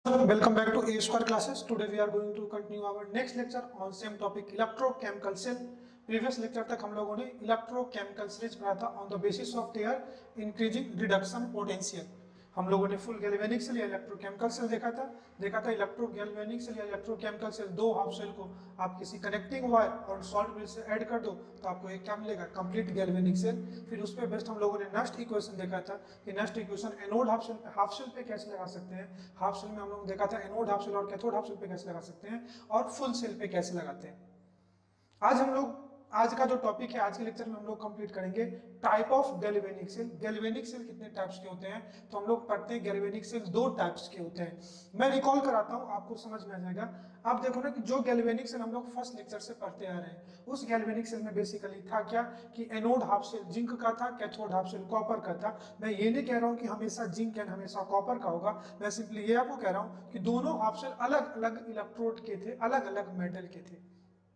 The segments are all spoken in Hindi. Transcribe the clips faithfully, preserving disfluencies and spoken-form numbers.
Welcome back to A Square classes. Today we are going to continue our next lecture on same topic electrochemical cell. Previous lecture तक हम लोगों ने electrochemical series पढ़ा था on the basis of their increasing reduction potential. हम लोगों ने फुल गैल्वेनिक सेल या इलेक्ट्रोकेमिकल सेल देखा था देखा था इलेक्ट्रो गैल्वेनिक सेल या इलेक्ट्रोकेमिकल सेल दो हाफ सेल को आप किसी कनेक्टिंग वायर और सॉल्ट ब्रिज से ऐड कर दो तो आपको एक क्या मिलेगा, कंप्लीट गैल्वेनिक सेल। फिर उस पे बेस्ट हम लोगों ने नेक्स्ट इक्वेशन देखा था कि next equation anode half cell half cell पे कैसे लगा सकते हैं। हाफ सेल में हम लोग देखा था एनोड हाफ सेल और कैथोड हाफ सेल पे कैसे लगा सकते हैं और फुल सेल पे कैसे लगाते हैं। आज हम लोग आज का जो टॉपिक है आज के लेक्चर में हम लोग कंप्लीट करेंगे type of galvanic cell. Galvanic cell कितने टाइप्स के होते हैं तो हम लोग पढ़ते हैं गैल्वेनिक सेल दो टाइप्स के होते हैं। मैं रिकॉल कराता हूं, आपको समझ में आ जाएगा। आप देखो ना कि जो गैल्वेनिक सेल हम लोग फर्स्ट लेक्चर से पढ़ते आ रहे हैं उस गैल्वेनिक सेल में बेसिकली था क्या कि एनोड हाफ सेल जिंक का था, कैथोड हाफ सेल कॉपर का था। मैं ये नहीं कह रहा हूं कि हमेशा जिंक एंड हमेशा कॉपर का होगा, मैं सिंपली ये आपको कह रहा हूं कि दोनों हाफ सेल अलग अलग इलेक्ट्रोड के थे, अलग अलग मेटल के थे।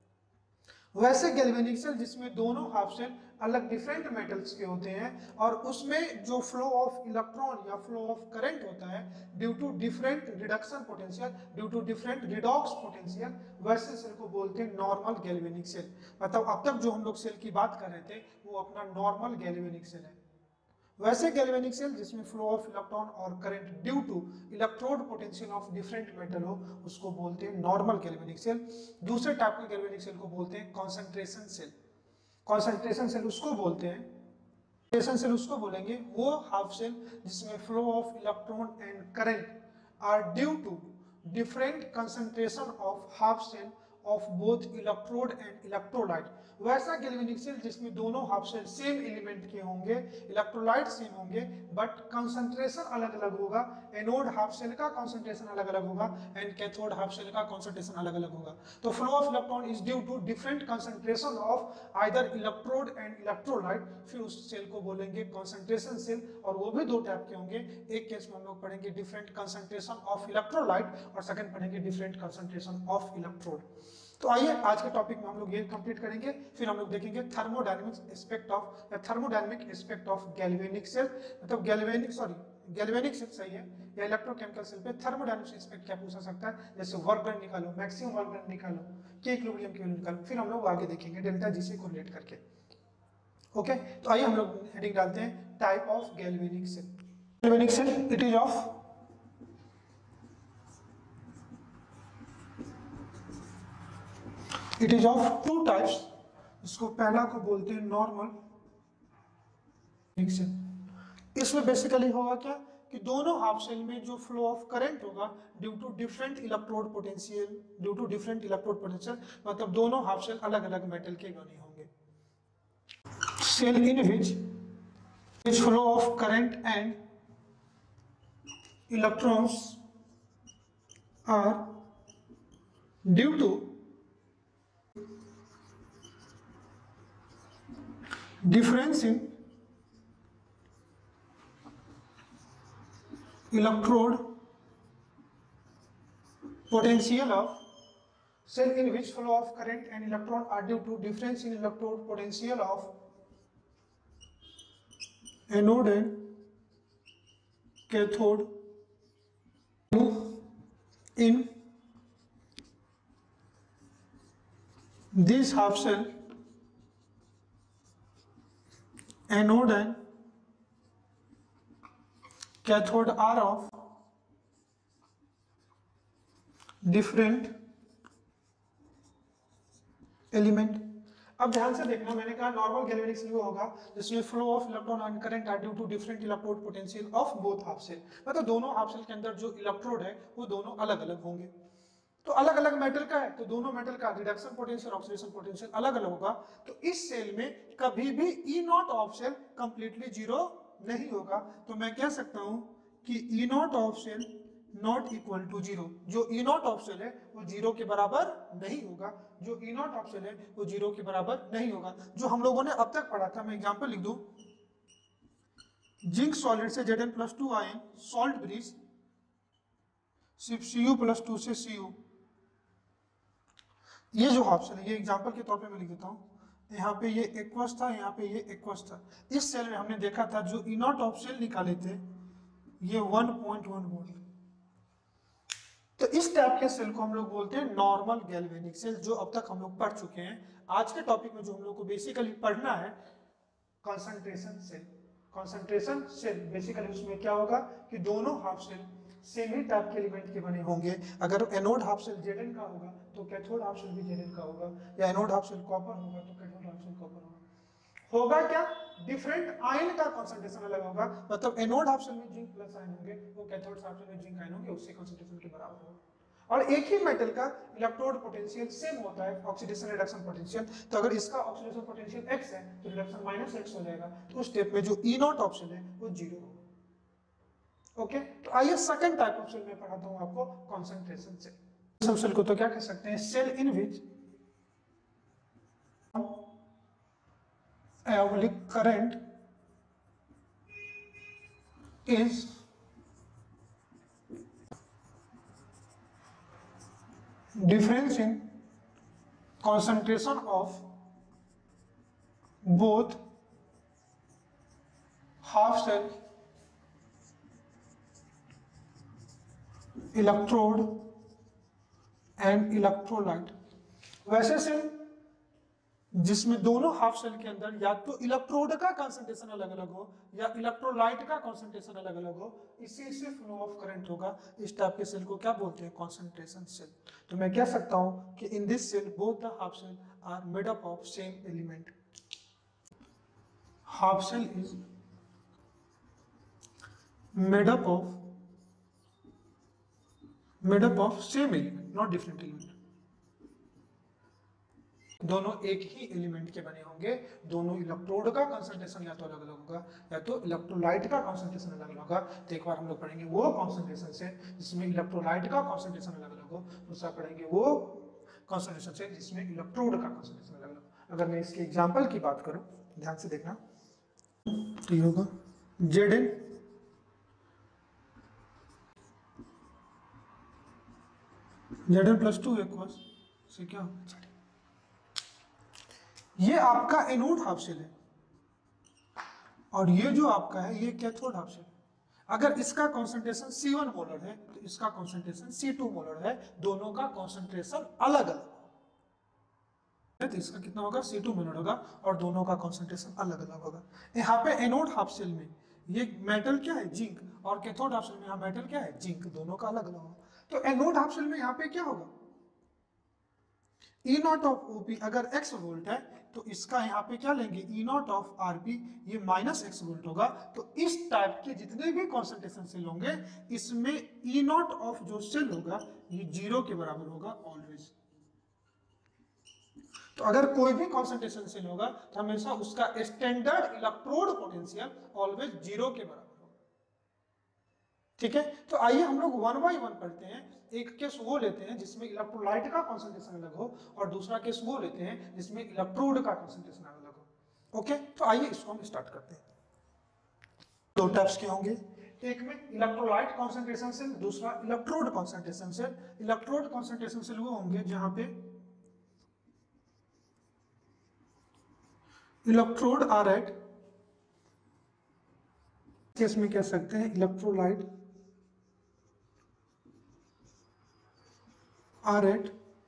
वैसे गैल्वेनिक सेल जिसमें दोनों हाफ सेल अलग डिफरेंट मेटल्स के होते हैं और उसमें जो फ्लो ऑफ इलेक्ट्रॉन या फ्लो ऑफ करंट होता है due to different reduction potential, due to different redox potential, वैसे सेल को बोलते हैं नॉर्मल गैल्वेनिक सेल। मतलब अब तक जो हम लोग सेल की बात कर रहे थे वो अपना नॉर्मल गैल्वेनिक सेल है। वैसे गैल्वेनिक सेल जिसमें फ्लो ऑफ इलेक्ट्रॉन और current due to electrode potential of different metal हो उसको बोलते हैं नॉर्मल गैल्वेनिक सेल। दूसरे टाइप के गैल्वेनिक सेल को बोलते हैं कॉन्सेंट्रेशन सेल। कॉन्सेंट्रेशन सेल उसको बोलते हैं कॉन्सेंट्रेशन सेल उसको बोलेंगे वो हाफ सेल जिसमें flow of electron and current are due to different concentration of half cell of both electrode and electrolyte. वैसा गैल्वेनिक सेल जिसमें दोनों हाफ सेल सेम एलिमेंट के होंगे, इलेक्ट्रोलाइट सेम होंगे, बट कंसंट्रेशन अलग अलग होगा। एनोड हाफ सेल का कंसंट्रेशन अलग अलग होगा एंड कैथोड हाफ सेल का कंसंट्रेशन अलग अलग होगा। तो flow of electron is due to different concentration of either electrode and electrolyte. फिर उस सेल को बोलेंगे कंसंट्रेशन सेल और वो भी दो टाइप के होंगे। एक केस में हम लोग पढ़ेंगे डिफरेंट कंसंट्रेशन ऑफ इलेक्ट्रोलाइट और सेकंड पढ़ेंगे डिफरेंट कंसंट्रेशन ऑफ इलेक्ट्रोड। तो आइए आज के टॉपिक में हम लोग ये कंप्लीट करेंगे। फिर हम लोग देखेंगे थर्मोडायनेमिक्स एस्पेक्ट ऑफ या thermodynamic aspect of galvanic cell. मतलब गैल्वेनिक सॉरी गैल्वेनिक सेल सही है या इलेक्ट्रोकेमिकल सेल पे थर्मोडायनेमिक्स एस्पेक्ट क्या पूछा सकता है, जैसे वर्क डन निकालो, मैक्सिमम वर्क डन निकालो, के इक्विलिब्रियम की वैल्यू निकालो। फिर हम लोग आगे देखेंगे डेल्टा जी से कोरिलेट करके। ओके, तो आइए हम लोग हेडिंग डालते हैं type of galvanic cell. Galvanic cell it is of it is of two types. इसको पहला को बोलते हैं नॉर्मल सेल। इसमें बेसिकली होगा क्या कि दोनों हाफ सेल में जो फ्लो ऑफ करंट होगा due to different electrode potential due to different electrode potential मतलब दोनों हाफ सेल अलग अलग मेटल के बने होंगे। Cell in which which flow of current and electrons are due to difference in electrode potential of cell in which flow of current and electron are due to difference in electrode potential of anode and cathode in this half cell anode and cathode are of different element. अब ध्यान से देखना, मैंने कहा नॉर्मल गैल्वेनिक सेल वो होगा जिसमें flow of electron and current are due to different electrode potential of both half cell. मतलब दोनों हाफ सेल के अंदर जो इलेक्ट्रोड है वो दोनों अलग अलग होंगे। तो अलग अलग मेटल का है तो दोनों मेटल का रिडक्शन पोटेंशियल ऑक्सीडेशन पोटेंशियल अलग अलग होगा। तो इस सेल में कभी भी E not of cell completely zero नहीं होगा। तो मैं कह सकता हूं कि E not of cell not equal to zero. जो ई नॉट ऑफ सेल है वो जीरो के बराबर नहीं होगा। जो ई नॉट ऑफ सेल है वो जीरो के बराबर नहीं होगा। जो हम लोगों ने अब तक पढ़ा था, मैं एग्जाम्पल लिख दूं, जिंक सॉलिड से Z N plus two ion salt bridge सिर्फ सी यू प्लस टू से सी यू। ये जो हाफ सेल है ये एग्जांपल के तौर पे मैं लिख देता हूँ। यहाँ पे ये एक्वस था, यहाँ पे ये एक्वस था। इस सेल में हमने देखा था जो ई नॉट ऑफ सेल निकाले थे ये वन पॉइंट वन वोल्ट। तो इस टाइप के सेल को हम लोग बोलते हैं नॉर्मल गैल्वेनिक सेल, जो अब तक हम लोग पढ़ चुके हैं। आज के टॉपिक में जो हम लोग को बेसिकली पढ़ना है concentration cell. Concentration cell basically उसमें क्या होगा कि दोनों हाफ सेल सेम ही टाइप के एलिमेंट के बने होंगे। अगर एनोड हाफ सेल जेडन का होगा तो कैथोड हाफ सेल भी जेडन का होगा, या एनोड हाफ सेल कॉपर होगा तो कैथोड हाफ सेल कॉपर होगा। होगा क्या, डिफरेंट आयन का कंसंट्रेशन अलग होगा। मतलब एनोड हाफ सेल में जिंक प्लस आयन होंगे, वो कैथोड हाफ सेल में जिंक आयन होंगे, उससे कंसंट्रेशन के बराबर होगा। और एक ही मेटल का इलेक्ट्रोड पोटेंशियल सेम होता है, ऑक्सीडेशन रिडक्शन पोटेंशियल। तो अगर इसका ऑक्सीडेशन पोटेंशियल x है तो रिडक्शन माइनस x हो जाएगा, तो उस स्टेप में जो ई नॉट ऑप्शन है वो जीरो होगा। ओके, तो आइए सेकंड टाइप ऑफ सेल में पढ़ाता हूं आपको कंसंट्रेशन सेल। सब सेल को तो क्या कह सकते हैं, सेल इन विच एवलिक current is difference in concentration of both half cell electrode and electrolyte। वैसे सेल जिसमें दोनों हाफ सेल के अंदर या तो इलेक्ट्रोड का कंसंट्रेशन अलग अलग हो या इलेक्ट्रोलाइट का कंसंट्रेशन अलग अलग हो, इसी से फ्लो ऑफ करंट होगा। इस टाइप के सेल को क्या बोलते हैं, कंसंट्रेशन सेल। तो मैं कह सकता हूं कि in this cell both the half cell are made up of same element. Half cell is made up of made up of same element, not different element. दोनों एक ही एलिमेंट के बने होंगे, दोनों इलेक्ट्रोड का कंसंट्रेशन या तो अलग अलग होगा या तो इलेक्ट्रोलाइट का कंसंट्रेशन अलग अलग होगा। तो एक बार हम लोग पढ़ेंगे वो कंसंट्रेशन से जिसमें इलेक्ट्रोलाइट का कंसंट्रेशन अलग अलग हो, दूसरा पढ़ेंगे वो कंसंट्रेशन से जिसमें इलेक्ट्रोड का कंसंट्रेशन अलग अलग हो। अगर मैं इसके एग्जांपल की बात करूं, ध्यान से देखना, तो ये होगा Z N Z N plus two equals से क्या होगा, ये आपका एनोड हाफ सेल है और ये जो आपका है ये कैथोड हाफ सेल है। अगर इसका कंसंट्रेशन सी वन मोलर है तो इसका कंसंट्रेशन सी टू मोलर है, दोनों का कंसंट्रेशन अलग अलग है। तो इसका कितना होगा, सी टू मोलर होगा और दोनों का कंसंट्रेशन अलग अलग होगा। यहाँ पे एनोड हाफ सेल में ये मेटल क्या है, जिंक, और कैथोड हाफ सेल में यहाँ मेटल क्या है, जिंक, दोनों का अलग अलग होगा। तो एनोड हाफ सेल में यहाँ पे क्या होगा, ई नॉट ऑफ ओपी अगर x वोल्ट है तो इसका यहाँ पे क्या लेंगे, ई नॉट ऑफ आरपी, ये माइनस एक्स वोल्ट होगा। तो इस टाइप के जितने भी कॉन्सेंट्रेशन सेल होंगे इसमें ई नॉट ऑफ जो सेल होगा ये जीरो के बराबर होगा ऑलवेज। तो अगर कोई भी कॉन्सेंट्रेशन सेल होगा तो हमेशा उसका standard electrode potential always zero के बराबर होगा। ठीक है, तो आइए हम लोग वन बाय वन पढ़ते हैं। एक केस वो लेते हैं जिसमें इलेक्ट्रोलाइट का कंसंट्रेशन अलग हो और दूसरा केस वो लेते हैं जिसमें इलेक्ट्रोड का कंसंट्रेशन अलग हो। ओके, तो आइए इसको हम स्टार्ट करते हैं। दो टाइप्स के होंगे, एक में इलेक्ट्रोलाइट कंसंट्रेशन सेल, दूसरा electrode concentration cell. Electrode concentration cell वो होंगे जहां पे इलेक्ट्रोड आर एट, केस में कह सकते हैं electrolyte are at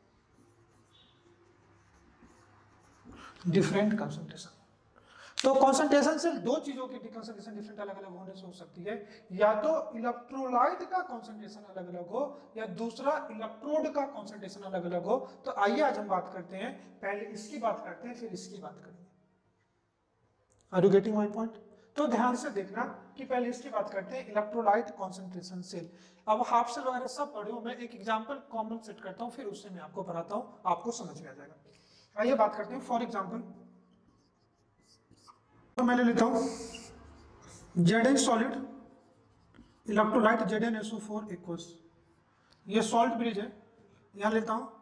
different concentration. तो कंसंट्रेशन से दो चीजों की कंसंट्रेशन डिफरेंट अलग अलग होने से हो सकती है, या तो इलेक्ट्रोलाइट का कंसंट्रेशन अलग अलग हो या दूसरा इलेक्ट्रोड का कंसंट्रेशन अलग अलग हो। तो आइए आज हम बात करते हैं, पहले इसकी बात करते हैं फिर इसकी बात करेंगे। Are you getting my point? तो ध्यान से देखना कि पहले इसकी बात करते हैं, इलेक्ट्रोलाइट कंसंट्रेशन सेल। अब हाफ सेल वगैरह सब पढ़े हो, मैं एक एग्जांपल कॉमन सेट करता हूं फिर उससे मैं आपको पढ़ाता हूं, आपको समझ में आ जाएगा। आइए बात करते हैं। फॉर एग्जांपल तो मैं ले लेता हूं Z N solid electrolyte Z N S O four equals, ये सॉल्ट ब्रिज है, यहां लेता हूं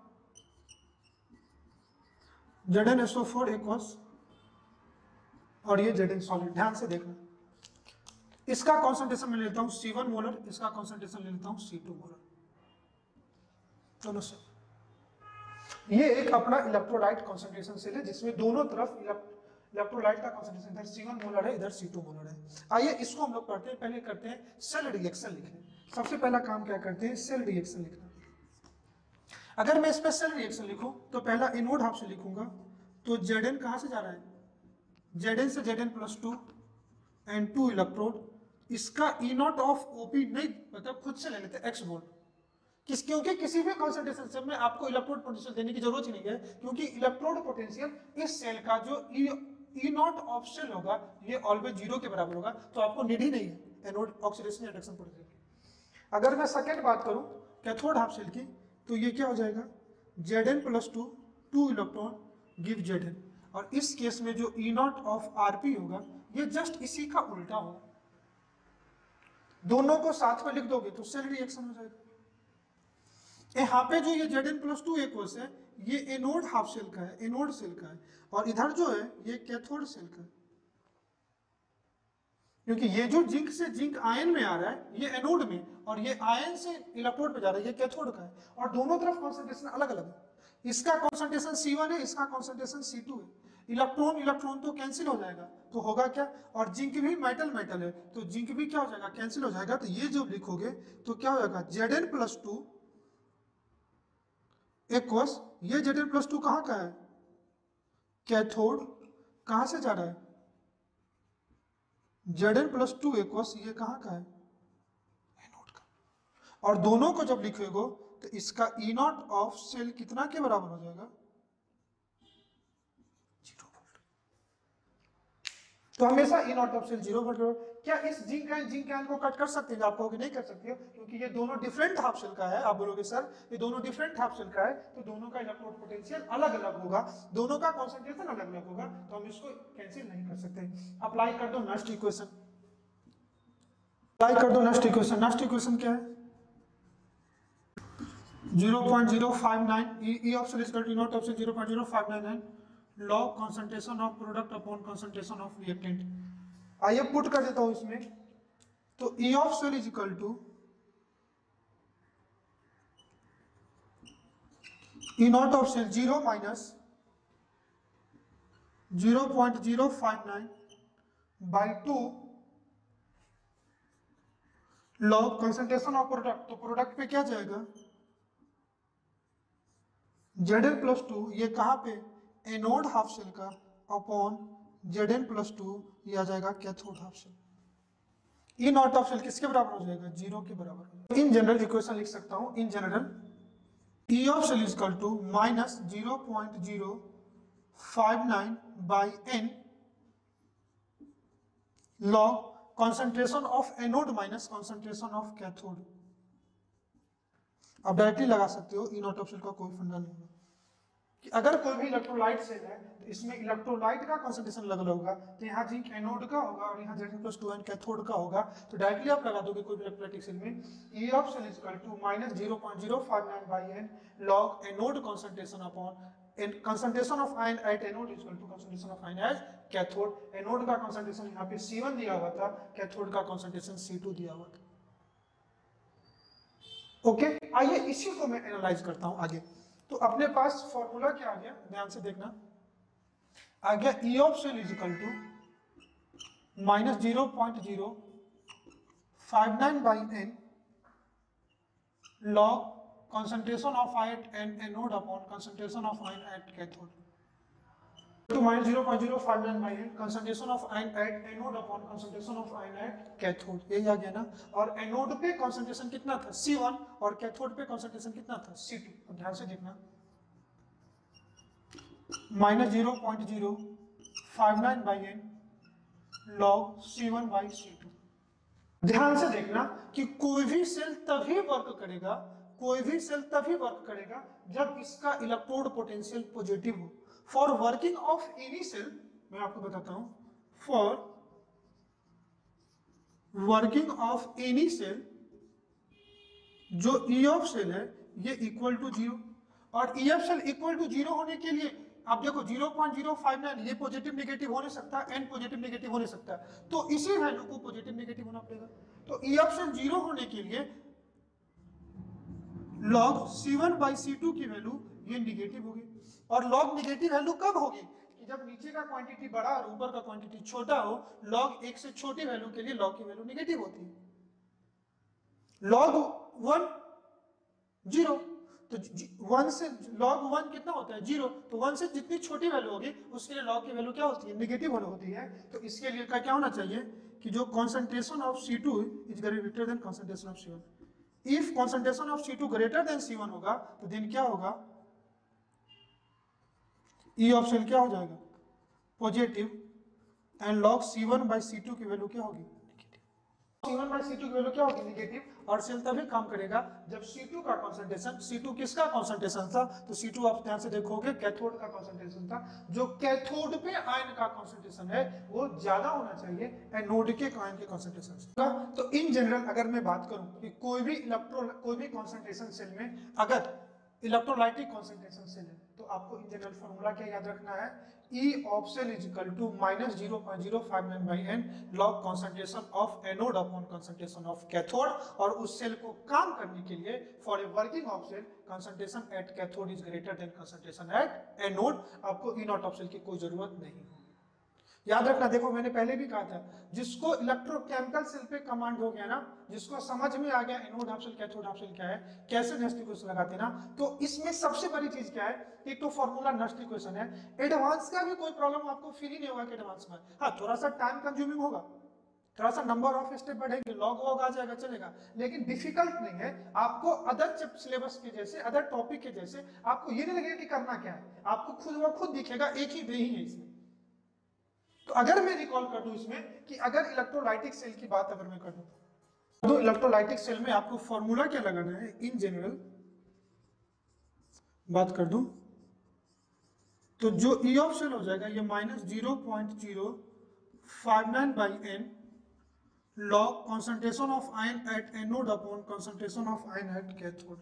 Z N S O four equals और ये जेड एन सॉलिड। ध्यान से देखना, इसका कॉन्सेंट्रेशन मैं लेता हूं सी वन मोलर, इसका कॉन्सेंट्रेशन ले लेता हूं सी टू मोलर, दोनों से। ये एक अपना इलेक्ट्रोलाइट कॉन्सेंट्रेशन सेल है जिसमें दोनों तरफ इलेक्ट्रोलाइट का कॉन्सेंट्रेशन इधर सी वन मोलर है, इधर सी टू मोलर है। आइए इसको हम लोग पढ़ते हैं। पहले करते हैं सेल रिएक्शन लिखने। सबसे पहला काम क्या करते हैं, सेल रिएक्शन लिखना। अगर मैं इस पे सेल रिएक्शन लिखूं तो पहला इनवर्ड हाफ से लिखूंगा, तो जेड एन कहां से जा रहा है, जेड एन से Z N plus two and two electrode, इसका ई नॉट ऑफ ओपी नहीं, मतलब खुद से ले लेते एक्स वोल्ट, किस क्योंकि किसी भी कॉन्सेंट्रेशन से में आपको इलेक्ट्रोड पोटेंशियल देने की जरूरत ही नहीं है, क्योंकि इलेक्ट्रोड पोटेंशियल इस सेल का जो E E not of cell होगा ये ऑलवेज जीरो के बराबर होगा, तो आपको नीड ही नहीं है एनोड ऑक्सीडेशन या रिडक्शन पोटेंशियल। अगर मैं सेकंड बात करूं कैथोड हाफ सेल की, तो ये क्या हो जाएगा, Z N plus two two electron give Z N, और इस केस में जो ई नॉट ऑफ आरपी होगा ये जस्ट इसी का उल्टा होगा। दोनों को साथ में लिख दोगे तो सेल रिएक्शन हो जाएगा। यहाँ पे जो ये Z N plus two aqueous है ये एनोड हाफ सेल का है, एनोड सेल का है, और इधर जो है ये कैथोड सेल का है, क्योंकि ये जो जिंक से जिंक आयन में आ रहा है ये एनोड में, और ये आयन से इलेक्ट्रोड पे जा रहा है ये कैथोड का है, और दोनों तरफ कॉन्सेंट्रेशन अलग अलग है। इसका कॉन्सेंट्रेशन सी वन है, इसका कॉन्सेंट्रेशन सी टू है। इलेक्ट्रॉन इलेक्ट्रॉन तो कैंसिल हो जाएगा, तो होगा क्या, और जिंक भी मेटल मेटल है तो जिंक भी क्या हो जाएगा, कैंसिल हो जाएगा। तो ये जो लिखोगे तो क्या हो जाएगा, Z N plus two aqueous, ये जेड एन प्लस टू कहां का है, कैथोड, कहां से जा रहा है, Z N plus two aqueous ये कहां का है, एनोड का, और दोनों को जब लिखोगे तो इसका ई नॉट ऑफ सेल कितना के बराबर हो जाएगा, जीरो वोल्ट। तो हमेशा E not of cell zero volt. क्या इस जिंक आयन जिंक आयन को कट कर सकते हैं, आप कहोगे नहीं कर सकते हो, क्योंकि ये दोनों डिफरेंट हाफ सेल का है। आप बोलोगे सर ये दोनों डिफरेंट हाफ सेल का है, तो दोनों का इलेक्ट्रोड पोटेंशियल अलग अलग होगा, दोनों का कॉन्सेंट्रेशन अलग अलग होगा, तो हम इसको कैंसिल नहीं कर सकते। अप्लाई कर दो नेक्स्ट इक्वेशन, अप्लाई कर दो नेक्स्ट इक्वेशन। नेक्स्ट इक्वेशन क्या है, zero point zero five nine, E of cell is equal to naught of cell zero point zero five nine nine log concentration of product upon concentration of reactant. आइए पुट कर देता हूं इसमें, तो E of cell is equal to E not of cell zero minus zero point zero five nine by two log concentration of product, तो प्रोडक्ट पे क्या जाएगा, जेड एन प्लस टू, ये कहां पे, एनोड हाफ सेल का, upon Z N plus two, ये आ जाएगा cathode half cell. E not of cell किसके बराबर हो जाएगा, जीरो के बराबर। इन जनरल इक्वेशन लिख सकता हूं, in general E of cell is equal to minus zero point zero five nine by N log concentration of anode minus concentration of cathode। अब डायरेक्टली लगा सकते हो, ई नॉट ऑफ सेल का कोई फंडा नहीं होगा कि अगर कोई भी इलेक्ट्रोलाइट सेल है तो इसमें इलेक्ट्रोलाइट का कंसंट्रेशन अलग अलग होगा, तो यहाँ जिंक एनोड का होगा और यहाँ Z plus two N cathode का होगा, तो डायरेक्टली आप लगा दोगे कोई भी इलेक्ट्रोलाइटिक सेल में, E of cell is equal to minus zero point zero five nine by N log anode concentration upon concentration of ion at anode is equal to concentration of ion as cathode। Anode का कंसंट्रेशन यहाँ पे सी वन दिया हुआ था, कैथोड का कंसंट्रेशन सी टू दिया हुआ था। Okay okay? आइए इसी को मैं एनालाइज करता हूं आगे। तो अपने पास फॉर्मूला क्या आ गया, ध्यान से देखना, आ गया E of cell is equal to minus zero point zero five nine by N log concentration of ion at anode upon concentration of ion at cathode, to minus zero point zero five nine by n concentration of ion at anode upon concentration of ion at cathode। यही आ गया ना, और एनोड पे concentration कितना था सी वन और कैथोड पे concentration कितना था सी टू। अब ध्यान से देखना, minus zero point zero five nine by N log C one by C two. ध्यान से देखना कि कोई भी सेल तभी वर्क करेगा, कोई भी सेल तभी वर्क करेगा जब इसका इलेक्ट्रोड पोटेंशियल पॉजिटिव हो। For working of any cell, मैं आपको बताता हूं, for working of any cell जो ई ऑफ सेल है ये इक्वल टू जीरो, और E of cell equal to zero होने के लिए आप देखो zero point zero five nine ये पॉजिटिव नेगेटिव हो नहीं सकता, एन पॉजिटिव नेगेटिव हो नहीं सकता, तो इसी वैल्यू को पॉजिटिव नेगेटिव होना पड़ेगा। तो ई ऑफ सेल जीरो होने के लिए log C one by C two की वैल्यू ये निगेटिव होगी, और log निगेटिव वैल्यू कब होगी कि जब नीचे का क्वांटिटी बड़ा और ऊपर का क्वांटिटी छोटा हो। log एक से छोटी वैल्यू के लिए log की वैल्यू निगेटिव होती है। log वन जीरो, तो वन से लॉग वन कितना होता है जीरो, तो वन से जितनी छोटी वैल्यू होगी उसके लिए लॉग की वैल्यू क्या होती है, नेगेटिव होती है। तो इसके लिए का क्या होना चाहिए कि जो concentration of C two is greater than concentration of C one. If concentration of C two greater than C one होगा तो देन क्या होगा, ई ऑफ सेल क्या हो जाएगा positive, and log C one by C two की वैल्यू क्या होगी C one by C two की वैल्यू क्या होगी नेगेटिव। और सेल तभी काम करेगा जब सी टू का कंसंट्रेशन, सी टू किसका कंसंट्रेशन था, तो सी टू आप ध्यान से देखोगे कैथोड का कंसंट्रेशन था। जो कैथोड पे आयन का कंसंट्रेशन है वो ज्यादा होना चाहिए एनोड के आयन के कंसंट्रेशन से। तो इन जनरल अगर मैं बात करूं कि कोई भी इलेक्ट्रो कोई भी कंसंट्रेशन सेल में अगर इलेक्ट्रोलाइटिक कंसंट्रेशन सेल है तो आपको इन जनरल फॉर्मूला क्या याद रखना है, E of cell is equal to minus zero point zero five nine by N log concentration of anode upon concentration of cathode. और उस सेल को काम करने के लिए for a working of cell concentration at cathode is greater than concentration at anode. आपको ई नॉट ऑफ सेल की कोई जरूरत नहीं है, याद रखना। देखो मैंने पहले भी कहा था, जिसको इलेक्ट्रोकेमिकल सेल पे कमांड हो गया ना, जिसको समझ में आ गया anode half cell cathode half cell क्या है, कैसे नष्ट इक्वेशन लगाते ना, तो इसमें सबसे बड़ी चीज क्या है, एक तो फॉर्मूला नष्ट इक्वेशन है। एडवांस का भी कोई प्रॉब्लम आपको फील ही नहीं होगा कि एडवांस में, हाँ थोड़ा सा टाइम कंज्यूमिंग होगा, थोड़ा सा नंबर ऑफ स्टेप बढ़ेंगे, लॉग वॉग आ जाएगा चलेगा, लेकिन डिफिकल्ट नहीं है। आपको अदर सिलेबस के जैसे, अदर टॉपिक के जैसे आपको ये नहीं लगेगा कि करना क्या है, आपको खुद व खुद दिखेगा एक ही वे ही है इसमें। तो अगर मैं रिकॉल कर दूं इसमें कि अगर इलेक्ट्रोलाइटिक सेल की बात अगर मैं कर दूं तो इलेक्ट्रोलाइटिक सेल में आपको फॉर्मूला क्या लगाना है, इन जनरल बात कर दूं तो जो ई ऑफ सेल हो जाएगा ये minus zero point zero five nine by N log concentration of ion at anode upon concentration of ion at cathode.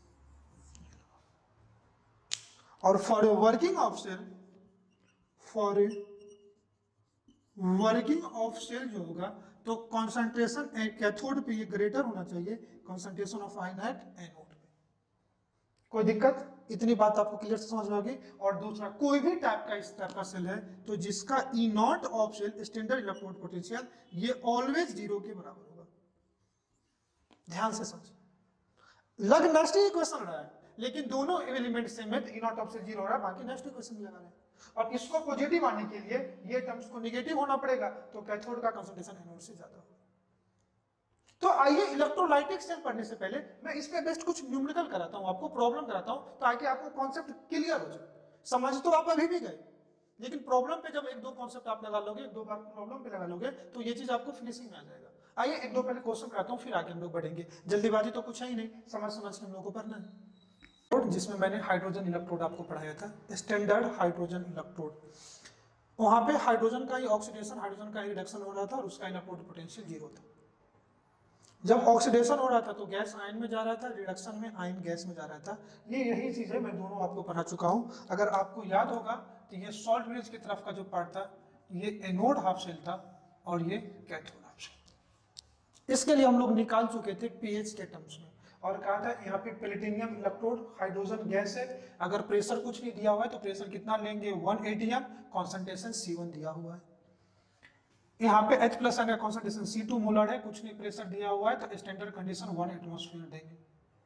और for a working of cell, for a working of cell जो होगा तो कंसंट्रेशन कैथोड पे ये ग्रेटर होना चाहिए concentration of ion at anode पे। कोई दिक्कत, इतनी बात आपको क्लियर से समझ में होगी। और दूसरा, कोई भी टाइप का इस टाइप का सेल है तो जिसका E not of cell standard electrode potential ये ऑलवेज जीरो के बराबर होगा। ध्यान से समझ, लग नेक्स्ट इक्वेशन रहा है लेकिन दोनों एलिमेंट सेम है, E not of cell zero हो रहा है, बाकी नेक्स्ट इक्वेशन लगा रहे हैं। और इसको पॉजिटिव आने के लिए ये टर्म्स को नेगेटिव होना पड़ेगा, तो कैथोड का कंसंट्रेशन एनोड से ज्यादा होगा। तो आइए इलेक्ट्रोलाइटिक सेल पढ़ने से पहले मैं इस पे बेस्ट कुछ न्यूमेरिकल कराता हूं, आपको प्रॉब्लम कराता हूं, ताकि आपको कॉन्सेप्ट क्लियर हो जाए। समझ तो आप अभी भी गए, लेकिन प्रॉब्लम पे जब एक दो कॉन्सेप्ट आप लगा लोगे, एक दो बार प्रॉब्लम पे लगा लोगे तो ये चीज आपको फिनिशिंग में आ जाएगा। आइए एक दो पहले क्वेश्चन कराता हूँ, फिर आगे हम लोग बढ़ेंगे। जल्दीबाजी तो कुछ है ही नहीं, समझ समझ के हम लोग को पढ़ना है। जिसमें मैंने हाइड्रोजन इलेक्ट्रोड आपको पढ़ाया था, स्टैंडर्ड हाइड्रोजन इलेक्ट्रोड, वहां पे हाइड्रोजन का ही ऑक्सीडेशन, हाइड्रोजन का ही रिडक्शन हो रहा था और उसका इलेक्ट्रोड पोटेंशियल जीरो था। जब ऑक्सीडेशन हो रहा था तो गैस आयन में जा रहा था, रिडक्शन में आयन गैस में जा रहा था। ये यही चीज है, मैं दोनों आपको पढ़ा चुका हूं। अगर आपको याद होगा तो ये सॉल्ट ब्रिज की तरफ का जो पार्ट था ये एनोड हाफ सेल था और ये कैथोड हाफ सेल। इसके लिए हम लोग निकाल चुके थे पीएच के टर्म्स में, और कहा था यहाँ पे प्लेटिनियम इलेक्ट्रोड, हाइड्रोजन गैस है, अगर प्रेशर कुछ नहीं दिया हुआ है तो प्रेशर कितना लेंगे one ATM, concentration C one दिया हुआ है। यहाँ पे H प्लस का कॉन्सेंट्रेशन सी टू मोलर है, कुछ नहीं प्रेशर दिया हुआ है तो स्टैंडर्ड कंडीशन वन एटमॉस्फेयर देंगे,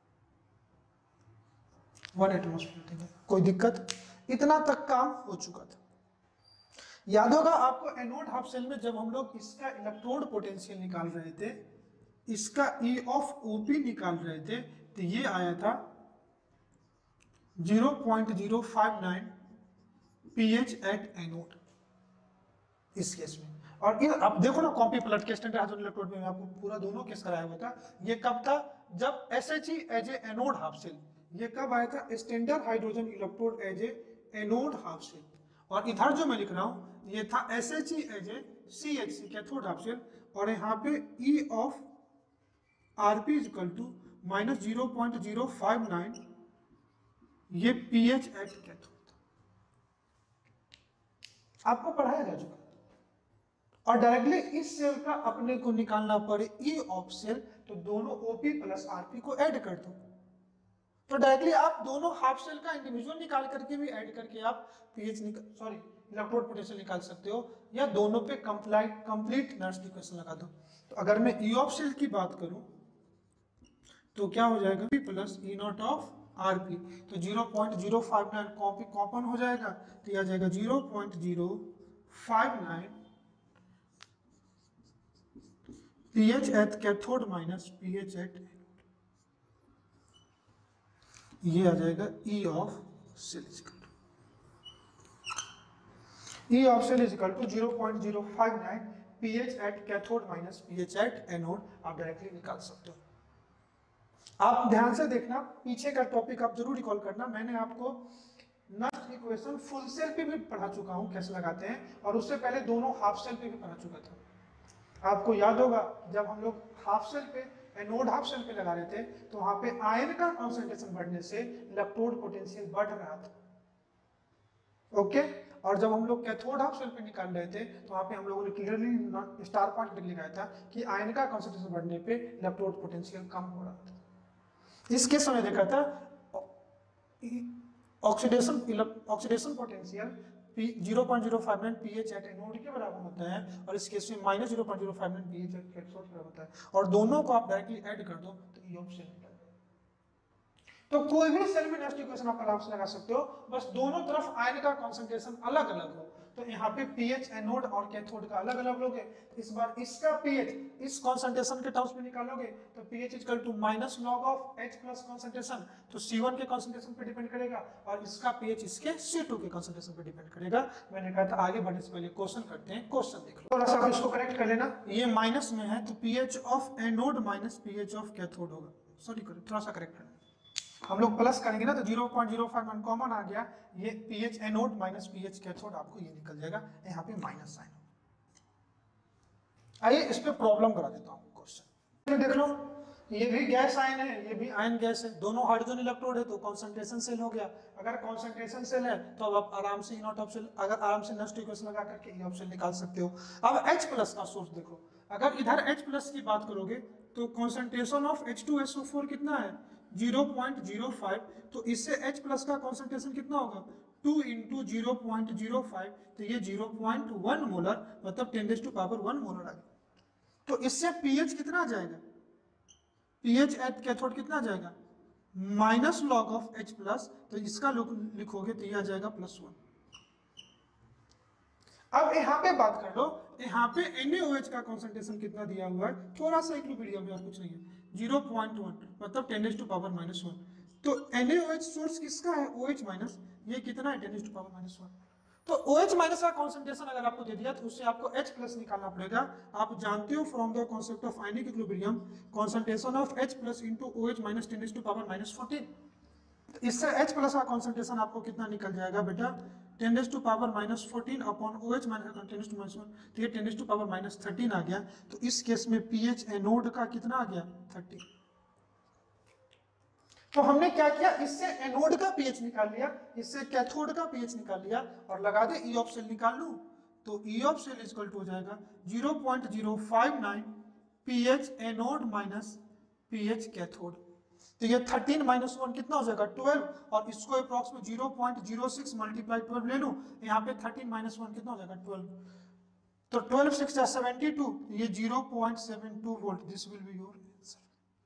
वन एटमॉस्फेयर देंगे। कोई दिक्कत, इतना तक काम हो चुका था। याद होगा आपको एनोड हाफ सेल में जब हम लोग इसका इलेक्ट्रोड पोटेंशियल निकाल रहे थे, इसका E ऑफ ओपी निकाल रहे थे, तो ये आया था zero point zero five nine pH at anode इस केस में। और ये आप देखो ना, कॉपी पलट के स्टैंडर्ड हाइड्रोजन इलेक्ट्रोड में आपको पूरा दोनों केस कराया हुआ था। ये कब था, जब SHE as a anode half cell, ये कब आया था, standard hydrogen electrode as a anode half cell. और इधर जो मैं लिख रहा हूं ये था SHE as a CHC cathode half cell, और यहाँ पे E of RP is equal to minus zero point zero five nine, ये पीएच एट कैथोड आपको पढ़ाया जा चुका। और डायरेक्टली इस सेल का अपने को निकालना पड़े ई ऑफ सेल, तो दोनों ओपी प्लस आरपी को ऐड कर दो, तो डायरेक्टली आप दोनों हाफ सेल का इंडिविजुअल निकाल करके भी ऐड करके आप पीएच निकाल सॉरी इलेक्ट्रोड पोटेंशियल निकाल सकते हो, या दोनों पे कंप्लीट कंप्लीट नर्स इक्वेशन लगा दो। तो अगर मैं ई ऑफ सेल की बात करूं तो क्या हो जाएगा, P plus E not of RP. तो zero point zero five nine copy कॉपन हो जाएगा, तो यह आ जाएगा zero point zero five nine pH at cathode minus pH at, ये आ जाएगा E of cell equal E of cell equal to zero point zero five nine pH at cathode minus pH at anode आप डायरेक्टली निकाल सकते हो। आप ध्यान से देखना, पीछे का टॉपिक आप जरूर रिकॉल करना, मैंने आपको नस्ट इक्वेशन फुल सेल पे भी पढ़ा चुका हूं कैसे लगाते हैं, और उससे पहले दोनों हाफ सेल पे भी पढ़ा चुका था। आपको याद होगा जब हम लोग हाफ सेल पे एनोड हाफ सेल पे लगा रहे थे तो वहां पे आयन का कॉन्सेंट्रेशन बढ़ने से इलेक्ट्रोड पोटेंशियल बढ़ रहा था, ओके। और जब हम लोग कैथोड हाफ सेल पे निकाल रहे थे तो वहां पे हम लोगों ने क्लियरली स्टार पॉइंट लिख लिखा था कि आयन का कॉन्सेंट्रेशन बढ़ने पे इलेक्ट्रोड पोटेंशियल कम हो रहा था। इस केस में देखा था oxidation oxidation potential zero point zero five nine pH at anode के बराबर होता है, और इस केस में minus zero point zero five nine pH at cathode के बराबर होता है, और दोनों को आप डायरेक्टली ऐड कर दो तो ई ऑफ सेल। तो कोई भी सेल में नेक्स्ट इक्वेशन आप आराम से लगा सकते हो, बस दोनों तरफ आयन का कंसंट्रेशन अलग अलग हो। तो यहाँ पे पीएच एनोड और कैथोड का अलग अलग लोगे, इस बार इसका पीएच इस कंसंट्रेशन के टर्म्स में निकालोगे तो pH equal to minus log of H plus concentration, तो सी वन के कंसंट्रेशन पे डिपेंड करेगा, और इसका पीएच इसके सी टू के कंसंट्रेशन पे डिपेंड करेगा। मैंने कहा था आगे बढ़ने से पहले क्वेश्चन करते हैं, क्वेश्चन देख लो। थोड़ा सा आप इसको करेक्ट कर लेना, ये माइनस में है तो pH of anode minus pH of cathode होगा, सॉरी करो थोड़ा सा करेक्ट करना, हम लोग प्लस करेंगे ना तो zero point zero five nine common आ गया, ये pH anode minus pH cathode आपको ये निकल जाएगा, यहाँ पे माइनस साइन। आइए इस पे प्रॉब्लम करा देता हूँ क्वेश्चन। देख लो, ये भी गैस आयन है, ये भी आयन गैस है, दोनों हाइड्रोजन इलेक्ट्रोड है तो कंसंट्रेशन सेल हो गया। अगर कंसंट्रेशन सेल है तो अब आप आराम से ई नॉट ऑफ सेल, अगर आराम से नेक्स्ट इक्वेशन लगा करके ई ऑफ सेल निकाल सकते हो। अब H प्लस का सोर्स देखो, अगर इधर H प्लस की बात करोगे तो concentration of H two S O four कितना है ज़ीरो पॉइंट ज़ीरो फाइव, तो इससे H प्लस का कंसंट्रेशन कितना होगा two into zero point zero five, तो ये ज़ीरो पॉइंट वन मोलर मतलब ten raise to power one molar आ गया। तो इससे पीएच कितना आ जाएगा, पीएच एट कैथोड कितना आ जाएगा minus log of H plus, तो इसका लिखोगे तो ये आ जाएगा प्लस वन। अब यहाँ पे बात कर लो, यहाँ पे NaOH का कंसंट्रेशन कितना दिया हुआ है, थोड़ा सा इक्विलिब्रियम में और कुछ नहीं है, ज़ीरो पॉइंट वन मतलब ten raise to power minus one. तो NaOH सोर्स किसका है OH माइनस, ये कितना है ten raise to power minus one. तो OH माइनस का कंसंट्रेशन अगर आपको दे दिया तो उससे आपको H प्लस निकालना पड़ेगा। आप जानते हो from the concept of ionic equilibrium concentration of H plus into OH minus ten raise to power minus fourteen, इससे H प्लस का कंसंट्रेशन आपको कितना निकल जाएगा बेटा ten raise to power minus fourteen upon OH minus ten raise to minus one, तो ये ten raise to power minus thirteen आ गया। तो इस केस में पीएच एनोड का कितना आ गया थर्टी। तो हमने क्या किया, इससे एनोड का पीएच निकाल लिया, इससे कैथोड का पीएच निकाल लिया, और लगा दे ई ऑफ सेल निकाल लूं तो E of cell equal to हो जाएगा zero point zero five nine pH anode minus pH cathode. तो ये थर्टीन माइनस वन कितना हो जाएगा ट्वेल्व, और इसको अप्रॉक्स में zero point zero six multiply twelve ले लूं, यहाँ पे थर्टीन माइनस वन कितना हो जाएगा ट्वेल्व, तो ट्वेल्व सिक्स या सेवेंटी टू, ये zero point seven two volt, this will be your answer.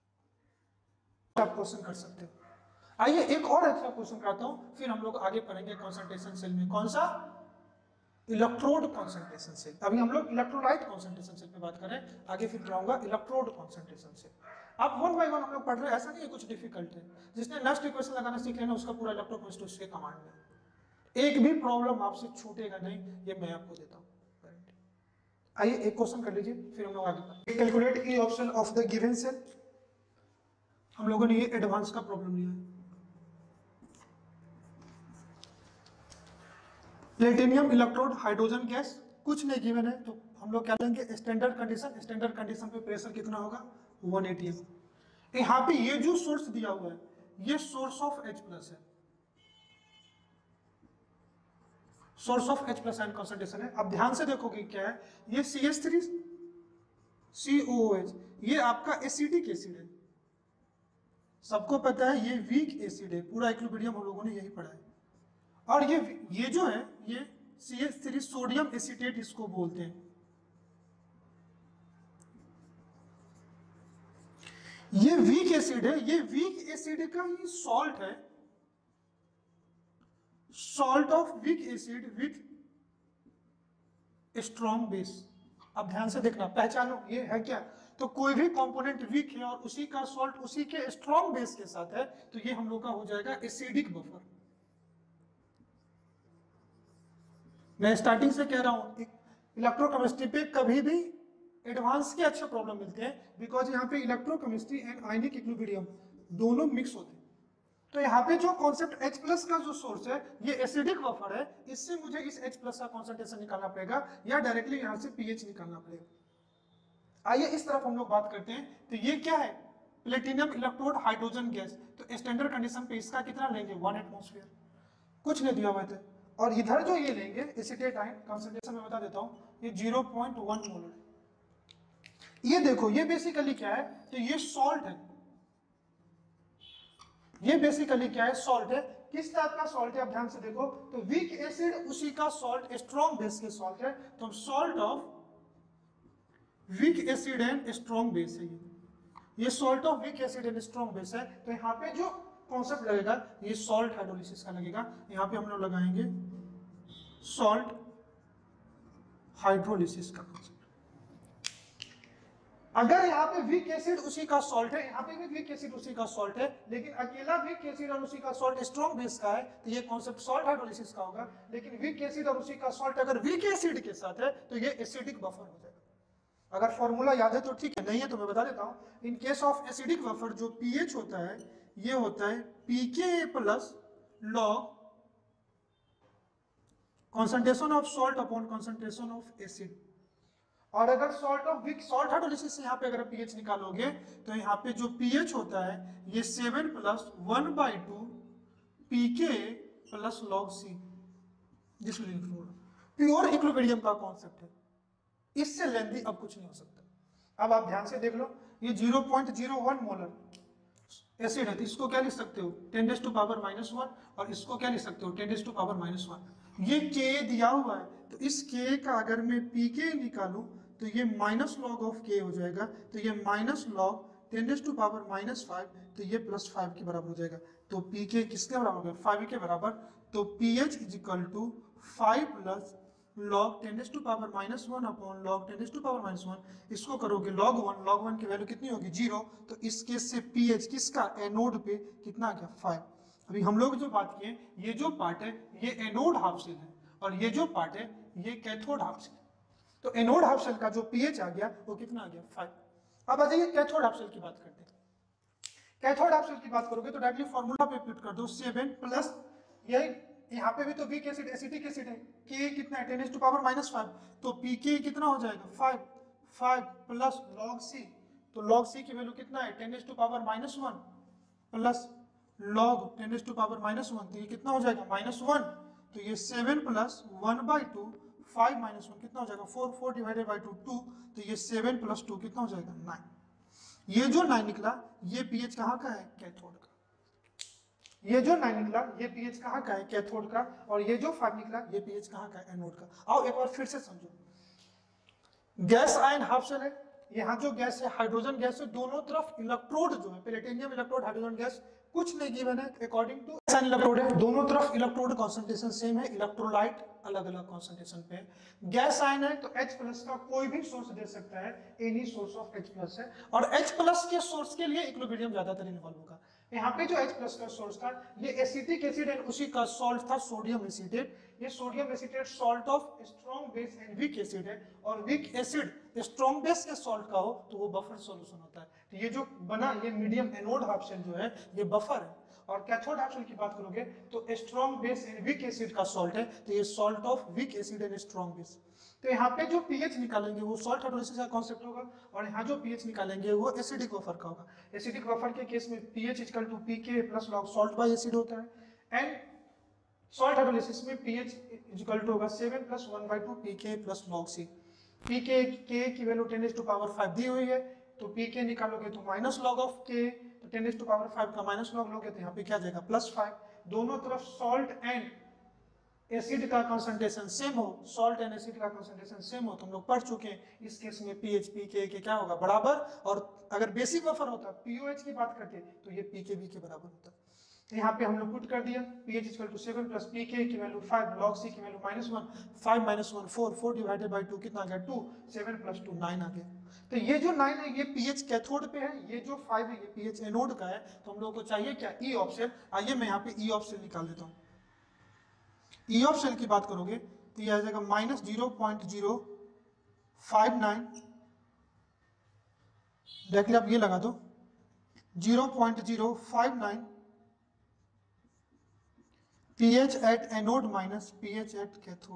आप क्वेश्चन कर सकते हो। आइए एक और अच्छा क्वेश्चन कराता हूं, फिर हम लोग आगे पढ़ेंगे कंसंट्रेशन सेल में, कौन सा इलेक्ट्रोड कंसंट्रेशन सेल। अभी हम लोग इलेक्ट्रोलाइट कंसंट्रेशन सेल पे बात कर रहे हैं, आगे फिर पढ़ाऊंगा इलेक्ट्रोड कंसंट्रेशन सेल। अब वन बाय वन हम लोग पढ़ रहे हैं, ऐसा नहीं है कुछ डिफिकल्ट है, जिसने नेक्स्ट इक्वेशन लगाना सीख लेना उसका पूरा इलेक्ट्रोकेमिस्ट्री उसके कमांड में, एक भी प्रॉब्लम आपसे छूटेगा नहीं, ये मैं आपको देता हूँ। आइए एक क्वेश्चन कर लीजिए फिर हम लोग आगे पढ़ेंगे। Calculate E option of the given cell, हम लोगों ने ये एडवांस का प्रॉब्लम लिया है। प्लेटिनियम इलेक्ट्रोड हाइड्रोजन गैस, कुछ नहीं गिवन है तो हम लोग क्या लेंगे स्टैंडर्ड कंडीशन, स्टैंडर्ड कंडीशन पे प्रेशर कितना होगा वन एटी एम। यहाँ पे ये जो सोर्स दिया हुआ है ये सोर्स ऑफ H प्लस है, source of H plus ion concentration है। अब ध्यान से देखोगे क्या है, ये C H three C O O H, ये आपका एसिडिक एसिड है, सबको पता है ये वीक एसिड है, पूरा इक्विलिब्रियम हम लोगों ने यही पढ़ा है। और ये ये जो है ये C H three sodium acetate इसको बोलते हैं। ये वीक एसिड है, ये वीक एसिड का ही सॉल्ट है, salt of weak acid with strong base. अब ध्यान से देखना, पहचानो ये है क्या। तो कोई भी कंपोनेंट वीक है और उसी का सॉल्ट उसी के स्ट्रॉन्ग बेस के साथ है, तो ये हम लोग का हो जाएगा एसिडिक बफर। मैं स्टार्टिंग से कह रहा हूं इलेक्ट्रोकेमिस्ट्री पे कभी भी एडवांस के अच्छे प्रॉब्लम मिलते हैं, बिकॉज यहाँ पे इलेक्ट्रोकेमिस्ट्री एंड आयनिक इक्विलिब्रियम दोनों मिक्स होते हैं। तो यहाँ पे जो कॉन्सेप्ट H प्लस का जो सोर्स है ये एसिडिक बफर है, इससे मुझे इस H प्लस का कॉन्सेंट्रेशन निकालना पड़ेगा या डायरेक्टली यहाँ से पीएच निकालना पड़ेगा। आइए इस तरफ हम लोग बात करते हैं। तो ये क्या है, प्लेटिनियम इलेक्ट्रोड हाइड्रोजन गैस। तो स्टैंडर्ड कंडीशन पे इसका कितना लेंगे, वन एटमोस्फेयर, कुछ नहीं दिया हुआ था। और इधर जो ये लेंगे एसीटेट आयन, कंसंट्रेशन मैं बता देता हूँ, ये ज़ीरो पॉइंट वन मोलर। ये देखो ये बेसिकली क्या है, तो ये सॉल्ट है, ये बेसिकली क्या है, सॉल्ट है। किस टाइप का सॉल्ट है, आप ध्यान से देखो। तो वीक एसिड उसी का सॉल्ट, स्ट्रॉन्ग बेस के सॉल्ट है। तो salt of weak acid and strong base है ये ये salt of weak acid and strong base है। तो यहाँ पे जो कॉन्सेप्ट लगेगा ये सॉल्ट हाइड्रोलिसिस का लगेगा। यहाँ पे हम लोग लगाएंगे सॉल्ट हाइड्रोलिसिस का कॉन्सेप्ट। अगर यहाँ पे वीक एसिड उसी का सॉल्ट है, यहाँ पे भी वीक एसिड उसी का सॉल्ट है, लेकिन अकेला वीक एसिड और उसी का सॉल्ट स्ट्रॉन्ग बेस का है, तो ये कॉन्सेप्ट सॉल्ट हाइड्रोलिसिस का होगा। लेकिन वीक एसिड और उसी का सॉल्ट अगर वीक एसिड के साथ है तो ये एसिडिक बफर हो जाएगा। अगर फॉर्मूला याद है तो ठीक है, नहीं है तो मैं बता देता हूँ। In case of acidic buffer जो पीएच होता है ये होता है pK plus log concentration of salt upon concentration of acid. और अगर salt of weak salt hydrolysis से यहाँ पे अगर पीएच निकालोगे तो यहाँ पे जो पीएच होता है ये seven plus one by two pK plus log C. This will include pure equilibrium का कॉन्सेप्ट है, इससे लेंदी अब कुछ नहीं हो सकता। अब आप ध्यान से देख लो, ये zero point zero one molar acid है, तो इसको क्या लिख सकते हो, ten raise to power minus one, और इसको क्या लिख सकते हो, ten raise to power minus one. ये के दिया हुआ है, तो इस के का अगर मैं पी के निकालूं तो ये माइनस लॉग ऑफ के हो जाएगा। तो ये minus log ten raise to power minus five, तो ये प्लस फाइव के बराबर हो जाएगा। तो पी के किसके बराबर हो गया, फाइव के बराबर। तो P H is equal to five plus log ten raise to power minus one upon log ten raise to power minus one. इसको करोगे लॉग वन, लॉग वन की वैल्यू कितनी होगी, जीरो। तो इस केस से पीएच किसका, एनोड पे कितना आ गया, फाइव। अभी हम लोग जो बात किए, ये जो पार्ट है ये एनोड हाफ शेल है, और ये जो पार्ट है ये कैथोड हाफ शेल। तो एनोड हाफ शेल का जो पीएच आ गया वो कितना आ गया, फाइव। अब आ जाइए कैथोड हाफ शेल की बात करते हैं। कैथोड हाफ शेल की बात करोगे तो डायरेक्टली फॉर्मूला पे पुट कर दो, सेवन प्लस यही यहाँ पे भी तो वीक एसिड एसिटिक एसिड है, के कितना है, ten raise to power minus five. तो पी के कितना हो जाएगा, five, five plus log C. तो लॉग सी की वैल्यू कितना है, ten raise to power minus one plus log ten raise to power minus one, तो ये कितना हो जाएगा, माइनस वन। तो ये seven plus one by two, five minus one कितना हो जाएगा, four, four divided by two, two. तो ये सेवन प्लस टू कितना हो जाएगा, नाइन। ये जो नाइन निकला ये पीएच कहाँ का है, कैथोड का। ये जो नाइन निकला ये पीएच कहाँ का है, कैथोड का। और ये जो फाइव निकला ये पीएच कहाँ का है, एनोड का। आओ एक बार फिर से समझो, गैस आयन हाफ शेल है, यहाँ जो गैस है हाइड्रोजन गैस है, दोनों तरफ इलेक्ट्रोड जो है प्लेटिनियम इलेक्ट्रोड हाइड्रोजन गैस, कुछ नहीं गिवन है अकॉर्डिंग टू आयन इलेक्ट्रोड है, दोनों तरफ इलेक्ट्रोड कॉन्सेंट्रेशन सेम है, इलेक्ट्रोलाइट अलग अलग कॉन्सेंट्रेशन पे है। गैस आयन है तो H प्लस का कोई भी सोर्स दे सकता है, any source of H plus है। और H प्लस के सोर्स के लिए इक्विलिब्रियम ज्यादातर इन्वॉल्व होगा। यहाँ पे जो H प्लस का सोर्स था ये एसिटिक एसिड एंड उसी का सॉल्ट था सोडियम एसिटेट। ये sodium acetate salt of strong base and weak acid है, और वीक एसिड स्ट्रॉन्ग बेस के सॉल्ट का हो तो वो बफर सॉल्यूशन होता है। तो ये जो बना ये मीडियम एनोड हाफ शेल जो है ये बफर है। और कैथोड हाफ शेल की बात करोगे तो strong base and weak acid का सॉल्ट है, तो ये salt of weak acid and strong base. तो यहाँ पे जो पीएच निकालेंगे वो सॉल्ट हाइड्रोलिसिस का कॉन्सेप्ट होगा, और यहाँ जो पीएच निकालेंगे वो एसिडिक बफर का होगा। एसिडिक बफर के केस में pH equal to pK plus log salt by acid होता है, एंड सॉल्ट हाइड्रोलिसिस में पीएच इक्वल टू होगा seven plus one by two pK plus log C. PK के की value ten raise to power five दी हुई है, तो पीके निकालोगे तो माइनस लॉग ऑफ के, तो ten raise to power five का माइनस लॉग लोगे तो यहाँ पे क्या जाएगा, प्लस फाइव। दोनों तरफ सॉल्ट एंड एसिड का कंसंट्रेशन सेम हो, सॉल्ट एंड एसिड का कंसंट्रेशन सेम हो, तो हम लोग पढ़ चुके हैं इस केस में पीएच पी के के क्या होगा बराबर, और अगर बेसिक बफर होता पीओएच की बात करते तो ये पी के बी के बराबर होता। तो यहाँ पे हम लोग पुट कर दिया pH equal to seven plus P K की वैल्यू फाइव, लॉग सी की value minus one, five minus one four, four divided by two कितना आ गया two, seven plus two nine आ गया। तो ये जो नाइन है ये पीएच कैथोड पे है, ये जो फाइव है ये पीएच एनोड का है। तो हम लोग को चाहिए क्या ई ऑफ सेल। आइए मैं यहाँ पे ई ऑफ सेल निकाल देता हूँ। ई ऑफ सेल की बात करोगे तो ये आ जाएगा minus zero point zero five nine, directly आप ये लगा दो zero point zero five nine pH at anode minus pH at cathode.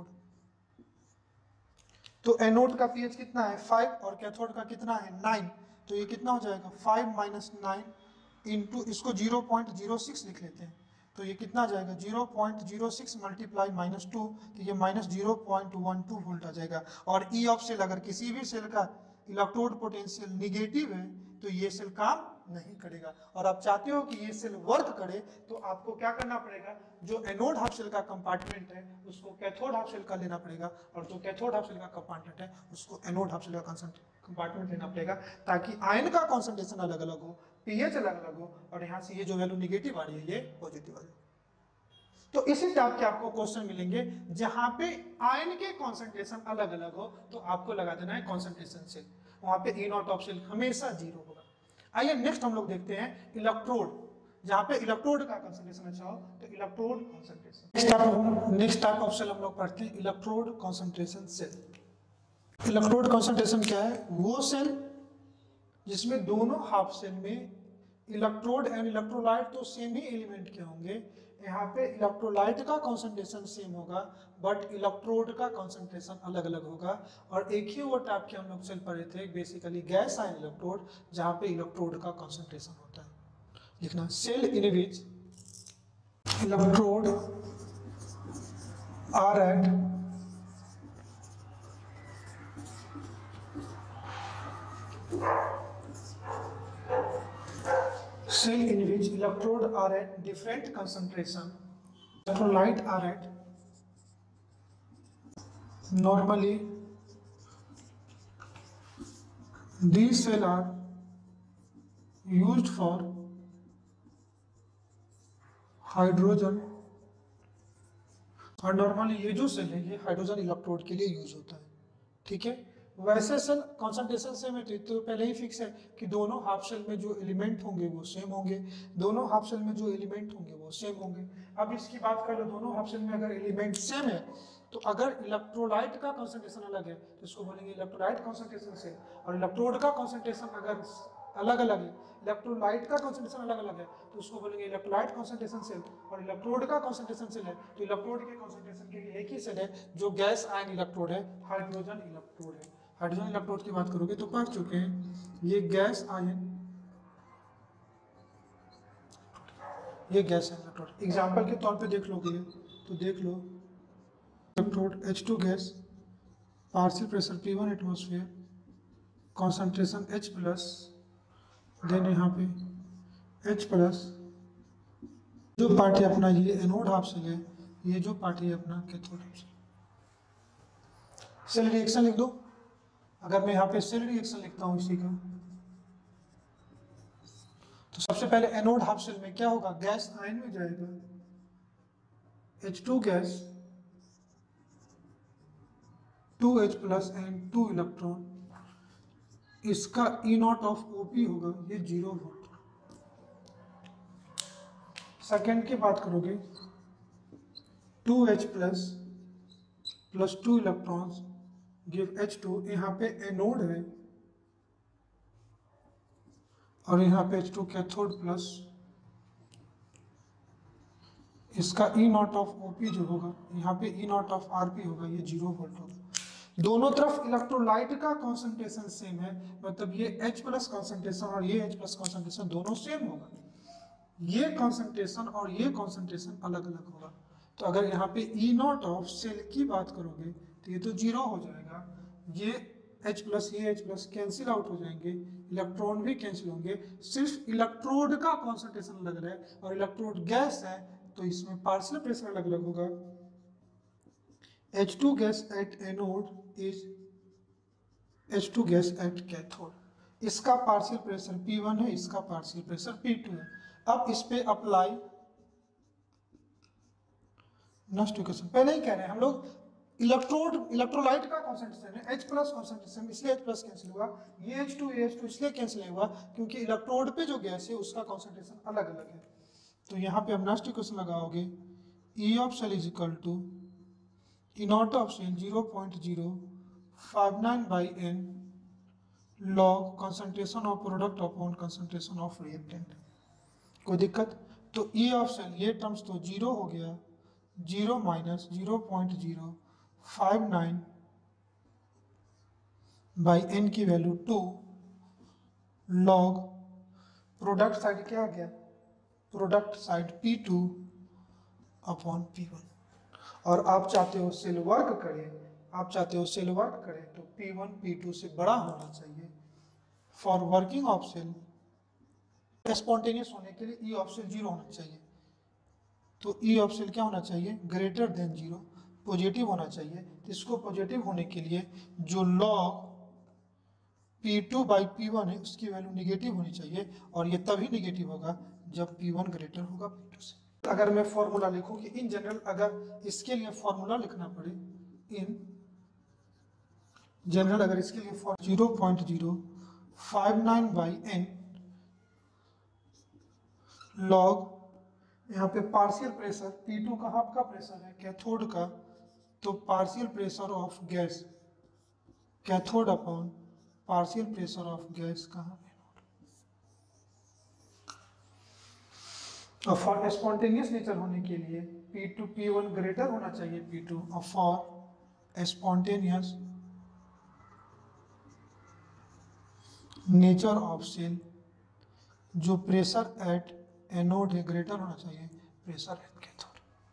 तो एनोड का पीएच कितना है फाइव और कैथोड का कितना है नाइन, तो ये कितना हो जाएगा फाइव माइनस नाइन इंटू इसको जीरो पॉइंट जीरो सिक्स लिख लेते हैं, तो ये कितना आ जाएगा zero point zero six multiply minus two, तो ये minus zero point one two volt आ जाएगा। और ई ऑफ सेल अगर किसी भी सेल का इलेक्ट्रोड पोटेंशियल निगेटिव है तो ये सेल काम नहीं करेगा। और आप चाहते हो कि ये सेल वर्क करे तो आपको क्या करना पड़ेगा, जो एनोड हाफ सेल का कंपार्टमेंट है उसको कैथोड हाफ सेल का लेना पड़ेगा, और जो कैथोड हाफ सेल का कंपार्टमेंट है उसको एनोड हाफ सेल का कंपार्टमेंट लेना पड़ेगा, ताकि आयन का कॉन्सेंट्रेशन अलग अलग हो, पीएच अलग अलग हो, और यहाँ से ये जो वैल्यू निगेटिव आ रही है ये पॉजिटिव आ रही है। तो इसी टाइप के आपको क्वेश्चन मिलेंगे जहां पे आयन के कॉन्सेंट्रेशन अलग अलग हो तो आपको लगा देना है कॉन्सेंट्रेशन सेल, वहां पे ई नॉट ऑफ सेल हमेशा जीरो होगा। आइए नेक्स्ट हम लोग देखते हैं इलेक्ट्रोड, जहां पे इलेक्ट्रोड का कंसंट्रेशन अच्छा हो तो electrode concentration. Next type next type of cell हम लोग पढ़ते हैं electrode concentration cell. Electrode concentration क्या है, वो सेल जिसमें दोनों हाफ सेल में इलेक्ट्रोड एंड इलेक्ट्रोलाइट तो सेम ही एलिमेंट के होंगे। यहाँ पे इलेक्ट्रोलाइट का कंसंट्रेशन सेम होगा बट इलेक्ट्रोड का कंसंट्रेशन अलग अलग होगा। और एक ही वो टाइप के हम लोग सेल पढ़े थे बेसिकली गैस आयन इलेक्ट्रोड, जहाँ पे इलेक्ट्रोड का कंसंट्रेशन होता है। लिखना cell in which electrode are at cell in which electrode are at different concentration, electrolyte are at normally these cell are used for hydrogen, और नॉर्मली ये जो सेल है ये हाइड्रोजन इलेक्ट्रोड के लिए यूज होता है। ठीक है, वैसे सेल कंसंट्रेशन सेम है तो पहले ही फिक्स है कि दोनों हाफ सेल में जो एलिमेंट होंगे वो सेम होंगे, दोनों हाफ सेल में जो एलिमेंट होंगे वो सेम होंगे। अब इसकी बात कर लो, दोनों हाफ सेल में अगर एलिमेंट सेम है तो अगर इलेक्ट्रोलाइट का कंसंट्रेशन अलग है तो इसको बोलेंगे इलेक्ट्रोलाइट कंसंट्रेशन सेल, और इलेक्ट्रोड का कंसंट्रेशन अगर अलग अलग है, इलेक्ट्रोलाइट का कंसंट्रेशन अलग अलग है तो उसको बोलेंगे इलेक्ट्रोलाइट कंसंट्रेशन सेल, और इलेक्ट्रोड का कंसंट्रेशन सेल है तो इलेक्ट्रोड के कंसंट्रेशन के लिए एक ही सेल है जो गैस आयन इलेक्ट्रोड है, हाइड्रोजन इलेक्ट्रोड है। हाइड्रोजन इलेक्ट्रोड की बात करोगे तो पढ़ चुके हैं, ये गैस आयन ये गैस आयन इलेक्ट्रोड। एग्जाम्पल के तौर पे देख लोगे तो देख लो electrode H two gas, partial pressure P one atmosphere, concentration H plus, then यहाँ पे H प्लस, जो पार्टी अपना ये एनोड हाफ सेल है, ये जो पार्टी है अपना cathode half cell. Cell reaction लिख दो, अगर मैं यहाँ पे सेल रिएक्शन लिखता हूँ इसी का, तो सबसे पहले एनोड हाफ सेल में क्या होगा, गैस आयन में जाएगा H two gas, two H plus and two electron, इसका ई नॉट ऑफ ओपी होगा ये जीरो वोल्ट। सेकेंड की बात करोगे two H plus plus two electrons give H two, यहाँ पे एनोड है और यहाँ पे एच टू कैथोड प्लस, इसका ई नॉट ऑफ ओपी जो होगा यहाँ पे ई नॉट ऑफ आरपी होगा ये जीरो वोल्ट होगा। दोनों तरफ इलेक्ट्रोलाइट का कॉन्सेंट्रेशन सेम है, मतलब ये H प्लस कॉन्सेंट्रेशन और ये H प्लस कॉन्सेंट्रेशन दोनों सेम होगा, ये कॉन्सेंट्रेशन और ये कॉन्सेंट्रेशन अलग अलग होगा। तो अगर यहाँ पे ई नॉट ऑफ सेल की बात करोगे तो ये तो जीरो हो जाएगा, ये H प्लस ये H प्लस कैंसिल आउट हो जाएंगे, इलेक्ट्रॉन भी कैंसिल होंगे, सिर्फ इलेक्ट्रोड का कॉन्सेंट्रेशन अलग है और इलेक्ट्रोड गैस है तो इसमें पार्शियल प्रेशर अलग अलग होगा, H two gas at anode is H two gas at cathode. इसका पार्शियल प्रेशर P वन है, इसका पार्शियल प्रेशर P टू है। अब इस पे अप्लाई नेक्स्ट इक्वेशन, पहले ही कह रहे हैं हम लोग इलेक्ट्रोड इलेक्ट्रोलाइट का कॉन्सेंट्रेशन है H प्लस कॉन्सेंट्रेशन, इसलिए H प्लस कैंसिल हुआ, ये H टू ये H टू इसलिए कैंसिल हुआ क्योंकि इलेक्ट्रोड पे जो गैस है उसका कॉन्सेंट्रेशन अलग अलग है। तो यहाँ पे अब नेक्स्ट इक्वेशन लगाओगे, E of cell is equal to E not of cell zero point zero five nine by N log concentration of product upon concentration of reactant. कोई दिक्कत? तो E ऑफ सेल ये टर्म्स तो जीरो हो गया, zero minus zero point zero five nine by n की value two log product side क्या आ गया, product side P two upon P one. और आप चाहते हो सेल वर्क करे, आप चाहते हो सेल वर्क करे तो P वन P टू से बड़ा होना चाहिए। For working of cell spontaneous होने के लिए E ऑफ सेल जीरो होना चाहिए। तो E ऑफ सेल क्या होना चाहिए, ग्रेटर देन जीरो, पॉजिटिव होना चाहिए। तो इसको पॉजिटिव होने के लिए जो log P two by P one है उसकी वैल्यू निगेटिव होनी चाहिए, और ये तभी निगेटिव होगा जब P वन ग्रेटर होगा P टू से। अगर मैं फॉर्मूला लिखूं कि इन जनरल, अगर इसके लिए फॉर्मूला लिखना पड़े इन जनरल, अगर इसके लिए zero point zero five nine by N log, यहाँ पे पार्शियल प्रेशर P टू कहाँ का प्रेशर है, कैथोड का, तो partial pressure of gas cathode upon partial pressure of gas कहाँ पे, और फॉर स्पॉन्टेनियस नेचर होने के लिए P two P one greater होना चाहिए P टू, और for spontaneous nature of cell जो प्रेशर एट एनोड है ग्रेटर होना चाहिए प्रेशर एट कैथोड।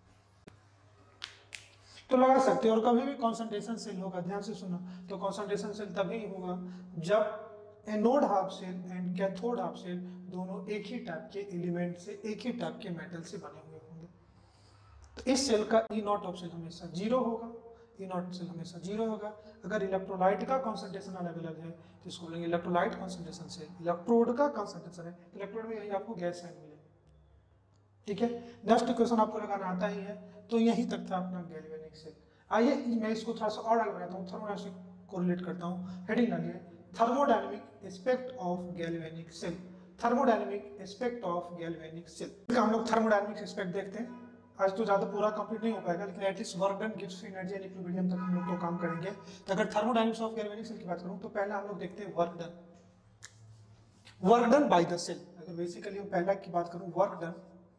तो लगा सकते हैं। और कभी भी कॉन्सेंट्रेशन सेल होगा, ध्यान से सुनो, तो कॉन्सेंट्रेशन सेल तभी होगा जब anode half cell and cathode half cell दोनों एक ही टाइप के एलिमेंट से, एक ही टाइप के मेटल से बने हुए होंगे। तो इस सेल का ई नॉट ऑफ सेल हमेशा जीरो होगा, ई नॉट सेल हमेशा जीरो होगा। अगर इलेक्ट्रोलाइट का कॉन्सेंट्रेशन अलग अलग है तो इसको बोलेंगे इलेक्ट्रोलाइट कॉन्सेंट्रेशन सेल। इलेक्ट्रोड का कॉन्सेंट्रेशन है, इलेक्ट्रोड में यही आपको गैस साइन मिलेगा। ठीक है, नेक्स्ट इक्वेशन आपको लगाना आता ही है। तो यही तक था अपना गैल्वेनिक सेल। आइए मैं इसको थोड़ा सा और आगे बढ़ाता हूँ, थर्मोडायनामिक्स को रिलेट करता हूँ। हेडिंग डालिए thermodynamic aspect of galvanic cell. Thermodynamic aspect of galvanic cell. हम लोग थर्मोडायनामिक एस्पेक्ट देखते हैं। आज तो ज़्यादा पूरा कंप्लीट नहीं हो पाएगा, लेकिन एटलीस्ट वर्क डन गिव्स फ्री एनर्जी एंड इक्विलिब्रियम तक हम लोग तो काम करेंगे। तो अगर थर्मोडायनामिक्स ऑफ गैल्वेनिक सेल की बात करूँ तो पहले हम लोग देखते हैं work done, work done by the cell. अगर बेसिकली हम पहला की बात करूँ वर्क डन,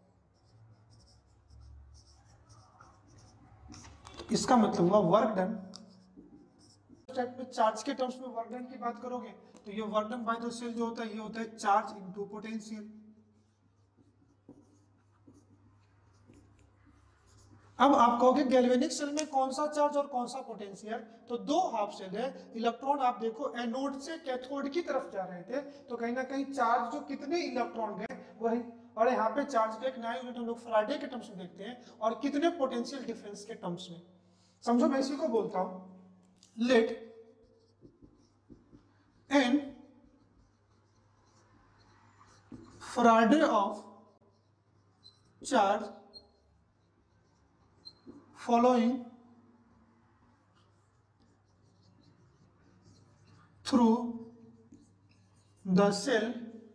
इसका मतलब हुआ वर्क डन स्टेप में चार्ज के टर्म्स में वर्क डन की बात करोगे तो ये work done by the cell जो होता है ये होता है चार्ज इनटू पोटेंशियल। अब आप कहोगे गैल्वेनिक सेल में कौन सा चार्ज और कौन सा पोटेंशियल, तो दो हाफ सेल है। इलेक्ट्रॉन आप देखो एनोड से कैथोड की तरफ जा रहे थे तो कहीं ना कहीं चार्ज जो कितने इलेक्ट्रॉन गए वही, और यहाँ पे चार्ज का एक नया यूनिट हम लोग फैराडे के टर्म्स में देखते हैं और कितने पोटेंशियल डिफरेंस के टर्म्स में। समझो मैं इसी को बोलता हूं, let n Faraday of charge following through the cell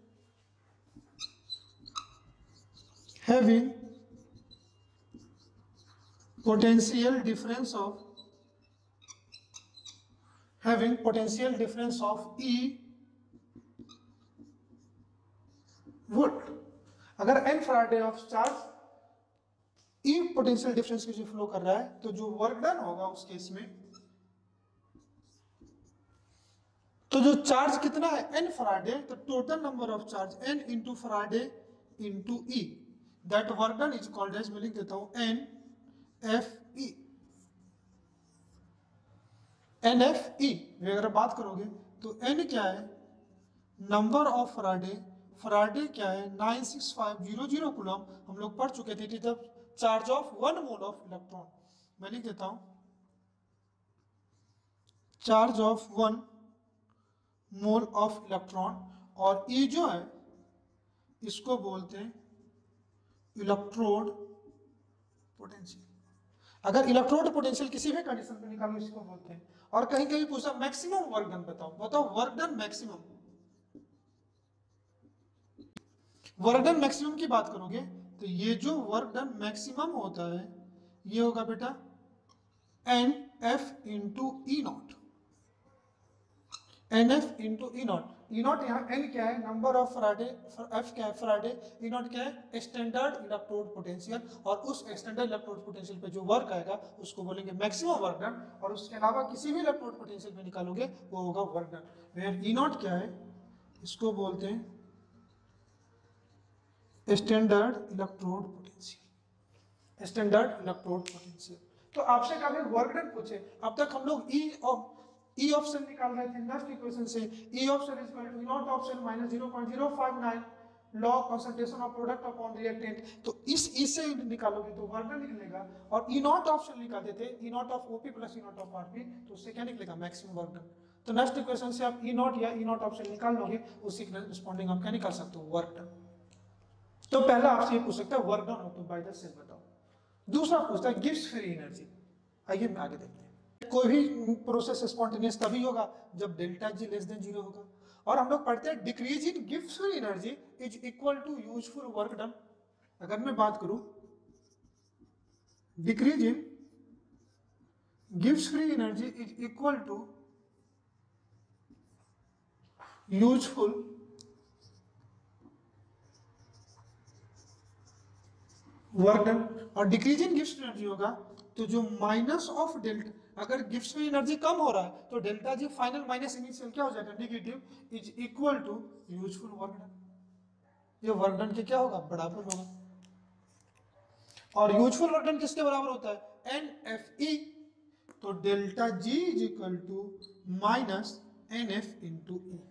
having potential difference of having potential difference of E would, अगर n Faraday of charge E potential difference की जो फ्लो कर रहा है तो जो वर्क डन होगा उस केस में, तो जो चार्ज कितना है n फैराडे, तो total number of charge n into Faraday into E, that work done is called as, मैं लिख देता हूं n f e, n f e। अगर बात करोगे तो n क्या है, नंबर ऑफ फैराडे, फैराडे क्या है nine six five zero zero coulomb, हम लोग पढ़ चुके थे जब charge of one mole of electron. मैं लिख देता हूं charge of one mole of electron, और ई जो है इसको बोलते हैं इलेक्ट्रोड पोटेंशियल। अगर इलेक्ट्रोड पोटेंशियल किसी भी कंडीशन पे निकालो इसको बोलते हैं। और कहीं कहीं पूछा मैक्सिमम वर्क डन बताओ, बताओ work done maximum, work done maximum की बात करोगे तो ये जो वर्क डन मैक्सिमम होता है ये होगा बेटा n F into E naught, n F into E naught. E naught यहाँ एन क्या है, नंबर ऑफ फैराडे, एफ क्या है फैराडे, ई नॉट क्या है स्टैंडर्ड इलेक्ट्रोड पोटेंशियल, और उस स्टैंडर्ड इलेक्ट्रोड पोटेंशियल पे जो वर्क आएगा उसको बोलेंगे मैक्सिमम वर्क डन। और उसके अलावा किसी भी इलेक्ट्रोड पोटेंशियल पे निकालोगे वो होगा work done. Where E naught क्या है, इसको बोलते हैं standard electrode potential, standard electrode potential. तो आपसे कभी वर्क डन पूछे, अब तक हम लोग E of E of cell निकाल रहे थे नेक्स्ट इक्वेशन से, E of cell is equal to E not of cell minus zero point zero five nine log concentration of product upon reactant. तो इस ई से निकालोगे तो वर्क डन निकलेगा, और ई नॉट ऑफ सेल निकालते थे E not of OP plus E not of RP, तो उससे क्या निकलेगा मैक्सिमम वर्क डन। तो नेक्स्ट इक्वेशन से आप ई नॉट या ई नॉट ऑफ सेल निकाल लोगे, उसी के रिस्पॉन्डिंग आप क्या निकाल सकते हो वर्क डन। तो पहला आपसे ये पूछ सकता है वर्क डन हो तो बाय द सेल बताओ। दूसरा पूछता है गिव्स फ्री एनर्जी। आइए मैं आगे देखते हैं। कोई भी प्रोसेस स्पॉन्टेनियस तभी होगा जब delta G less than zero होगा। और हम लोग पढ़ते हैं डिक्रीज इन गिव्स free energy is equal to useful work done. अगर मैं बात करूं डिक्रीज इन गिव्स free energy is equal to useful work done, और डिक्रीज इन गिव्स फ्री एनर्जी होगा तो जो माइनस ऑफ डेल्टा, अगर गिव्स फ्री एनर्जी कम हो रहा है तो delta G final minus initial क्या हो जाएगा negative, is equal to useful work done. ये वर्क डन के क्या होगा बराबर होगा। और यूजफुल वर्क डन किसके बराबर होता है एन एफ ई, तो delta G is equal to minus n F into E.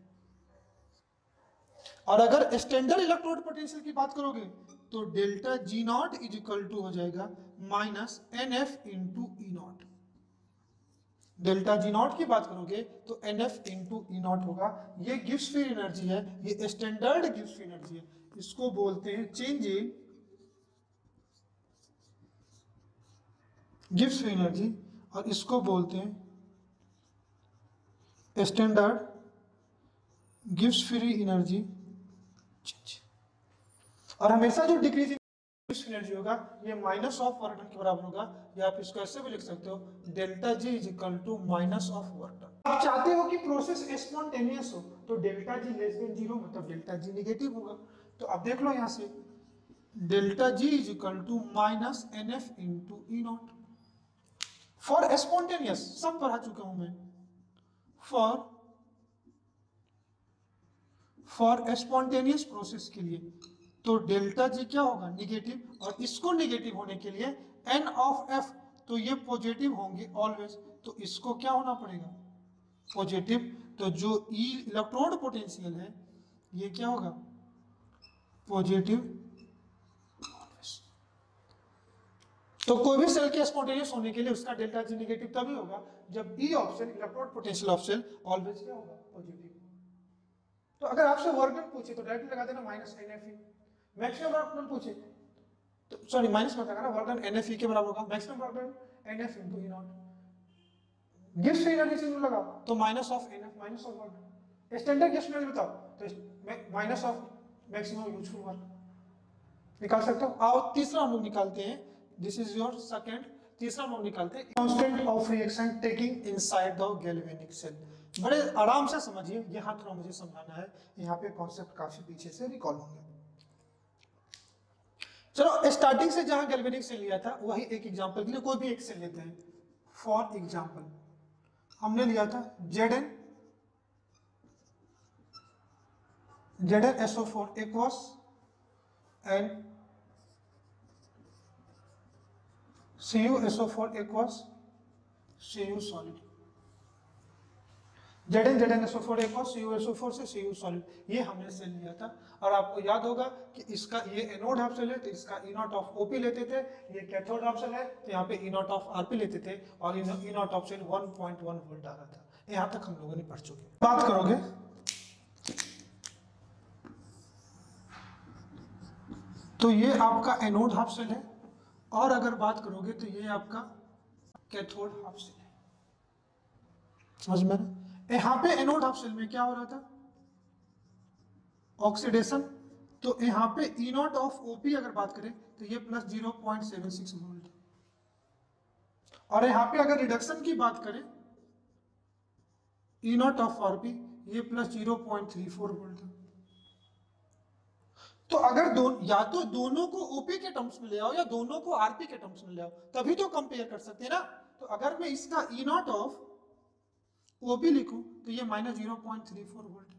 और अगर स्टैंडर्ड इलेक्ट्रोड पोटेंशियल की बात करोगे तो delta G naught is equal to हो जाएगा minus n F into E naught. Delta G naught की बात करोगे तो n F into E naught होगा। ये गिव्स फ्री एनर्जी है, ये स्टैंडर्ड गिव्स फ्री एनर्जी है, इसको बोलते हैं चेंज इन गिव्स फ्री एनर्जी, और इसको बोलते हैं स्टैंडर्ड गिव्स फ्री एनर्जी। और हमेशा जो डिक्रीज एनर्जी होगा ये माइनस ऑफ वर्क डन के बराबर होगा, या आप इसको ऐसे भी लिख सकते हो delta G is equal to minus of work done. आप चाहते हो कि प्रोसेस स्पॉन्टेनियस हो तो delta G less than zero मतलब डेल्टा जी नेगेटिव होगा। तो अब देख लो यहां से delta G is equal to minus n F into E naught. For spontaneous सब पढ़ा चुका हूं मैं, फॉर फॉर स्पॉन्टेनियस प्रोसेस के लिए तो डेल्टा जी क्या होगा नेगेटिव, और इसको नेगेटिव होने के लिए एन ऑफ एफ तो ये पॉजिटिव होंगे ऑलवेज, तो इसको क्या होना पड़ेगा पॉजिटिव। तो जो ई इलेक्ट्रोड पोटेंशियल है ये क्या होगा पॉजिटिव। तो कोई भी सेल के स्पॉन्टेनियस होने के लिए उसका डेल्टा जी नेगेटिव तभी होगा जब E of cell electrode potential of cell always क्या होगा पॉजिटिव। तो अगर आपसे वर्क डन पूछे तो डायरेक्ट लगा देना minus n F E. Maximum work done पूछे तो सॉरी माइनस मत लगाना, work done N F E के बराबर होगा maximum work done N F into E naught. गिव्स फ्री एनर्जी से लगाओ तो minus of n F minus of work done. Standard गिव्स एनर्जी बताओ तो minus of maximum useful work निकाल सकते हो। आओ तीसरा हम लोग निकालते हैं, दिस इज योर सेकंड। तीसरा हम लोग निकालते हैं constant of reaction taking inside the galvanic cell. बड़े आराम से समझिए, यहाँ थोड़ा मुझे समझाना है, यहाँ पे कॉन्सेप्ट काफी पीछे से रिकॉल होंगे। चलो स्टार्टिंग से जहां गैल्वेनिक सेल लिया था वही एक एग्जांपल के लिए कोई भी एक सेल लेते हैं। फॉर एग्जांपल हमने लिया था Z N Z N S O four aqueous and C U S O four aqueous C U solid. Z N Z N S O four aqueous C U S O four से सी यू सॉलिड, ये हमने सेल लिया था। और आपको याद होगा कि इसका ये एनोड हाफ सेल है तो इसका ई नॉट ऑफ ओपी लेते थे, ये कैथोड हाफ सेल है तो यहाँ पे ई नॉट ऑफ आरपी लेते थे, और E not of cell one point one volt आ रहा था। यहां तक हम लोगों ने पढ़ चुके। बात करोगे तो ये आपका एनोड हाफ सेल है, और अगर बात करोगे तो ये आपका कैथोड हाफ सेल है। समझ में ना? यहाँ पे एनोड हाफ सेल में क्या हो रहा था, ऑक्सीडेशन। तो यहाँ पे ई नॉट ऑफ ओपी अगर बात करें तो ये plus zero point seven six volt, और यहाँ पे अगर रिडक्शन की बात करें ई नॉट ऑफ आरपी ये plus zero point three four volt. तो अगर दो या तो दोनों को ओपी के टर्म्स में ले आओ या दोनों को आरपी के टर्म्स में ले आओ, तभी तो कंपेयर कर सकते हैं ना। तो अगर मैं इसका ई नॉट ऑफ ओपी लिखूं तो ये minus zero point three four volt.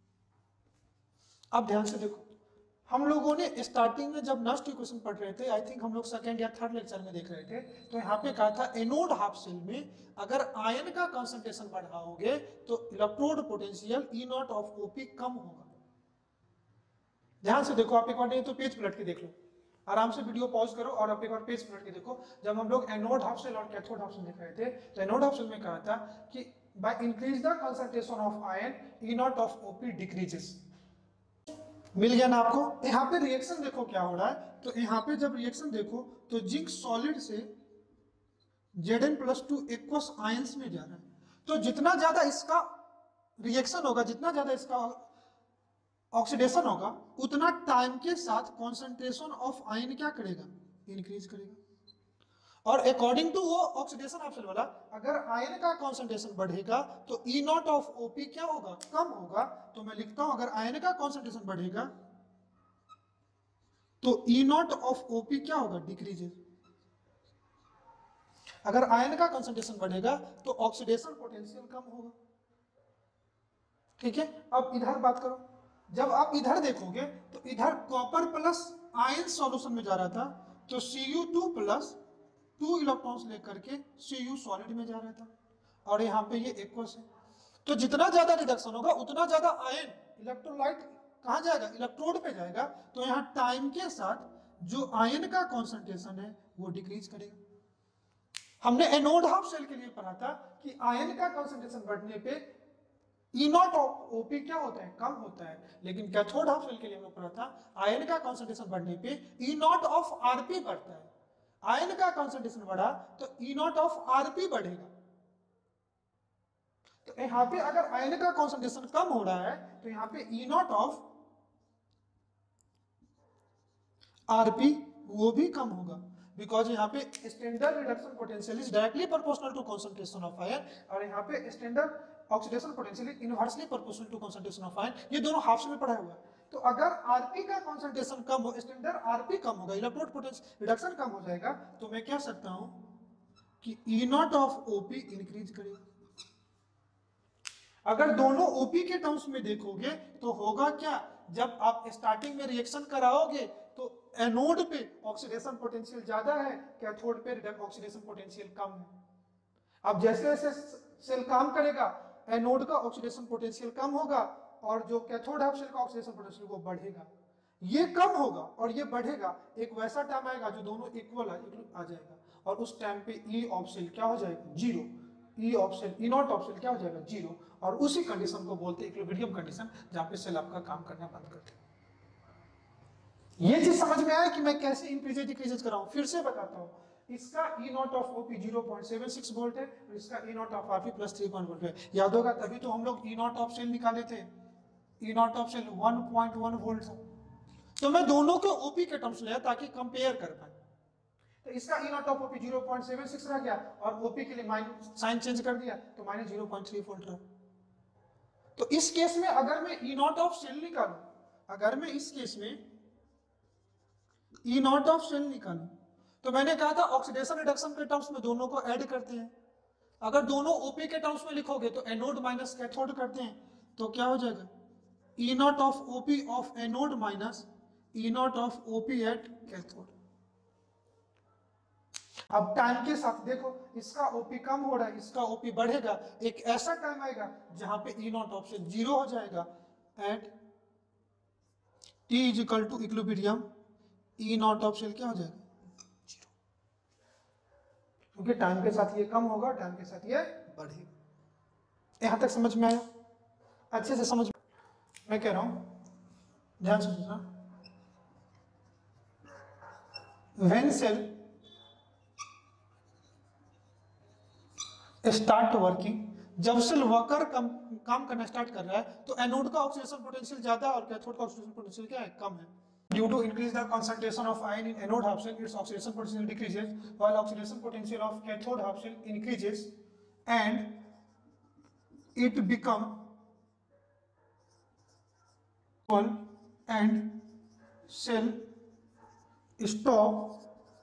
अब ध्यान से देखो, हम लोगों ने स्टार्टिंग में जब नस्ट इक्वेशन पढ़ रहे थे, आई थिंक हम लोग सेकंड या थर्ड लेक्चर में देख रहे थे, तो यहाँ पे कहा था एनोड हाफ सेल में अगर आयन का कंसंट्रेशन बढ़ाओगे तो electrode potential E not of OP कम होगा। ध्यान से देखो, आप एक बार नहीं तो पेज पलट के देख लो, आराम से वीडियो पॉज करो और आप एक बार पेज पलट के देखो। जब हम लोग एनोड हाफ सेल और कैथोड हाफ सेल देख रहे थे तो एनोड हाफ सेल में कहा था कि by increase the concentration of ion E not of OP decreases. मिल गया ना आपको? यहाँ पे रिएक्शन देखो क्या हो रहा है। तो यहाँ पे जब रिएक्शन देखो तो जिंक सॉलिड से Zn plus two aqueous ions में जा रहा है। तो जितना ज्यादा इसका रिएक्शन होगा, जितना ज्यादा इसका ऑक्सीडेशन होगा, उतना टाइम के साथ कॉन्सेंट्रेशन ऑफ आयन क्या करेगा, इंक्रीज करेगा। और अकॉर्डिंग टू वो ऑक्सीडेशन हाफ सेल वाला, अगर आयन का कॉन्सेंट्रेशन बढ़ेगा तो ई नॉट ऑफ ओपी क्या होगा, कम होगा। तो मैं लिखता हूं अगर आयन का कॉन्सेंट्रेशन बढ़ेगा तो ई नॉट ऑफ ओपी क्या होगा, डिक्रीजेस। अगर आयन का कॉन्सेंट्रेशन बढ़ेगा तो ऑक्सीडेशन पोटेंशियल कम होगा। ठीक है, अब इधर बात करो। जब आप इधर देखोगे तो इधर कॉपर प्लस आयन सॉल्यूशन में जा रहा था, तो C U two plus two electrons लेकर के सी यू सॉलिड में जा रहा था, और यहाँ पे ये एक्वस है। तो जितना ज्यादा रिडक्शन होगा उतना ज्यादा आयन इलेक्ट्रोलाइट कहाँ जाएगा, इलेक्ट्रोड पे जाएगा। तो यहाँ टाइम के साथ जो आयन का कॉन्सेंट्रेशन है वो डिक्रीज करेगा। हमने एनोड हाफ सेल के लिए पढ़ा था कि आयन का कॉन्सेंट्रेशन बढ़ने पे ई नॉट ऑफ ओपी क्या होता है, कम होता है। लेकिन कैथोड हाफ सेल के लिए हमने पढ़ा था आयन का कॉन्सेंट्रेशन बढ़ने पे ई नॉट ऑफ आरपी बढ़ता है। आयन का कॉन्सेंट्रेशन बढ़ा तो ई नॉट ऑफ आरपी बढ़ेगा। तो यहाँ पे अगर आयन का कॉन्सेंट्रेशन कम हो रहा है तो यहाँ पे ई नॉट ऑफ आरपी वो भी कम होगा, बिकॉज यहाँ पे standard reduction potential is directly proportional to concentration of ion, और यहाँ पे standard oxidation potential is inversely proportional to concentration of ion. ये दोनों हाफ में पढ़ा हुआ है। तो अगर आरपी का कंसंट्रेशन कम हो, स्टैंडर्ड आरपी कम होगा, इलेक्ट्रोड पोटेंशियल रिडक्शन कम हो जाएगा, तो मैं कह सकता हूं कि E not of OP increase करेगा। अगर दोनों ओपी के टर्म्स में देखोगे तो होगा क्या, जब आप स्टार्टिंग में रिएक्शन कराओगे तो एनोड पे ऑक्सीडेशन पोटेंशियल ज्यादा है, कैथोड पे ऑक्सीडेशन पोटेंशियल कम है। अब जैसे जैसे सेल काम करेगा एनोड का ऑक्सीडेशन पोटेंशियल कम होगा और जो कैथोड हाफ सेल का ऑक्सीडेशन पोटेंशियल वो बढ़ेगा। ये कम होगा और ये बढ़ेगा, एक वैसा टाइम आएगा जो दोनों इक्वल आ जाएगा, और उस टाइम पे ई ऑफ सेल क्या हो जाएगा, zero. E of cell E not of cell क्या हो जाएगा, जीरो। और उसी कंडीशन को बोलते हैं इक्विलिब्रियम कंडीशन, जहां पे सेल आपका काम करना बंद कर दे। ये चीज समझ में आया कि मैं कैसे इंक्रीजेज डिक्रीजेज कर रहा हूं। फिर से बताता हूं, इसका E not of OP zero point seven six volt है और इसका E not of RP plus three point volt है। याद होगा तभी तो हम लोग ई नॉट ऑफ सेल निकाले थे, E not of cell one point one volt था। तो मैं दोनों को ओपी के टर्म्स लिया ताकि कंपेयर कर पाए। तो इसका E not of OP zero point seven six रह गया और ओपी के लिए माइनस साइन चेंज कर दिया तो minus zero point three volt रहा। तो इस केस में अगर मैं ई नॉट ऑफ सेल निकालूं, अगर मैं इस केस में ई नॉट ऑफ सेल निकालूं, तो मैंने कहा था ऑक्सीडेशन रिडक्शन के टर्म्स में दोनों को ऐड करते हैं। अगर दोनों ओपी के टर्म्स में लिखोगे तो एनोड माइनस कैथोड करते हैं, तो क्या हो जाएगा, E not of OP of anode minus E not of OP at cathode. अब टाइम के साथ देखो, इसका ओपी कम हो रहा है, इसका ओपी बढ़ेगा। एक ऐसा टाइम आएगा जहां पे E not of cell zero हो जाएगा at T is equal to equilibrium, E not of cell क्या हो जाएगा, जीरो। क्योंकि टाइम के साथ ये कम होगा, टाइम के साथ ये बढ़ेगा। यहाँ तक समझ में आया? अच्छे से समझ, मैं कह रहा हूँ ध्यान से सुनना। व्हेन सेल स्टार्ट वर्किंग, जब सेल वर्कर काम काम करना स्टार्ट कर रहा है तो एनोड का ऑक्सीडेशन पोटेंशियल ज्यादा और कैथोड का ऑक्सीडेशन पोटेंशियल क्या है? कम है। Due to increase the concentration of ion in anode half shell, it's oxidation potential decreases while oxidation potential of cathode half shell increases and it become equal and cell stop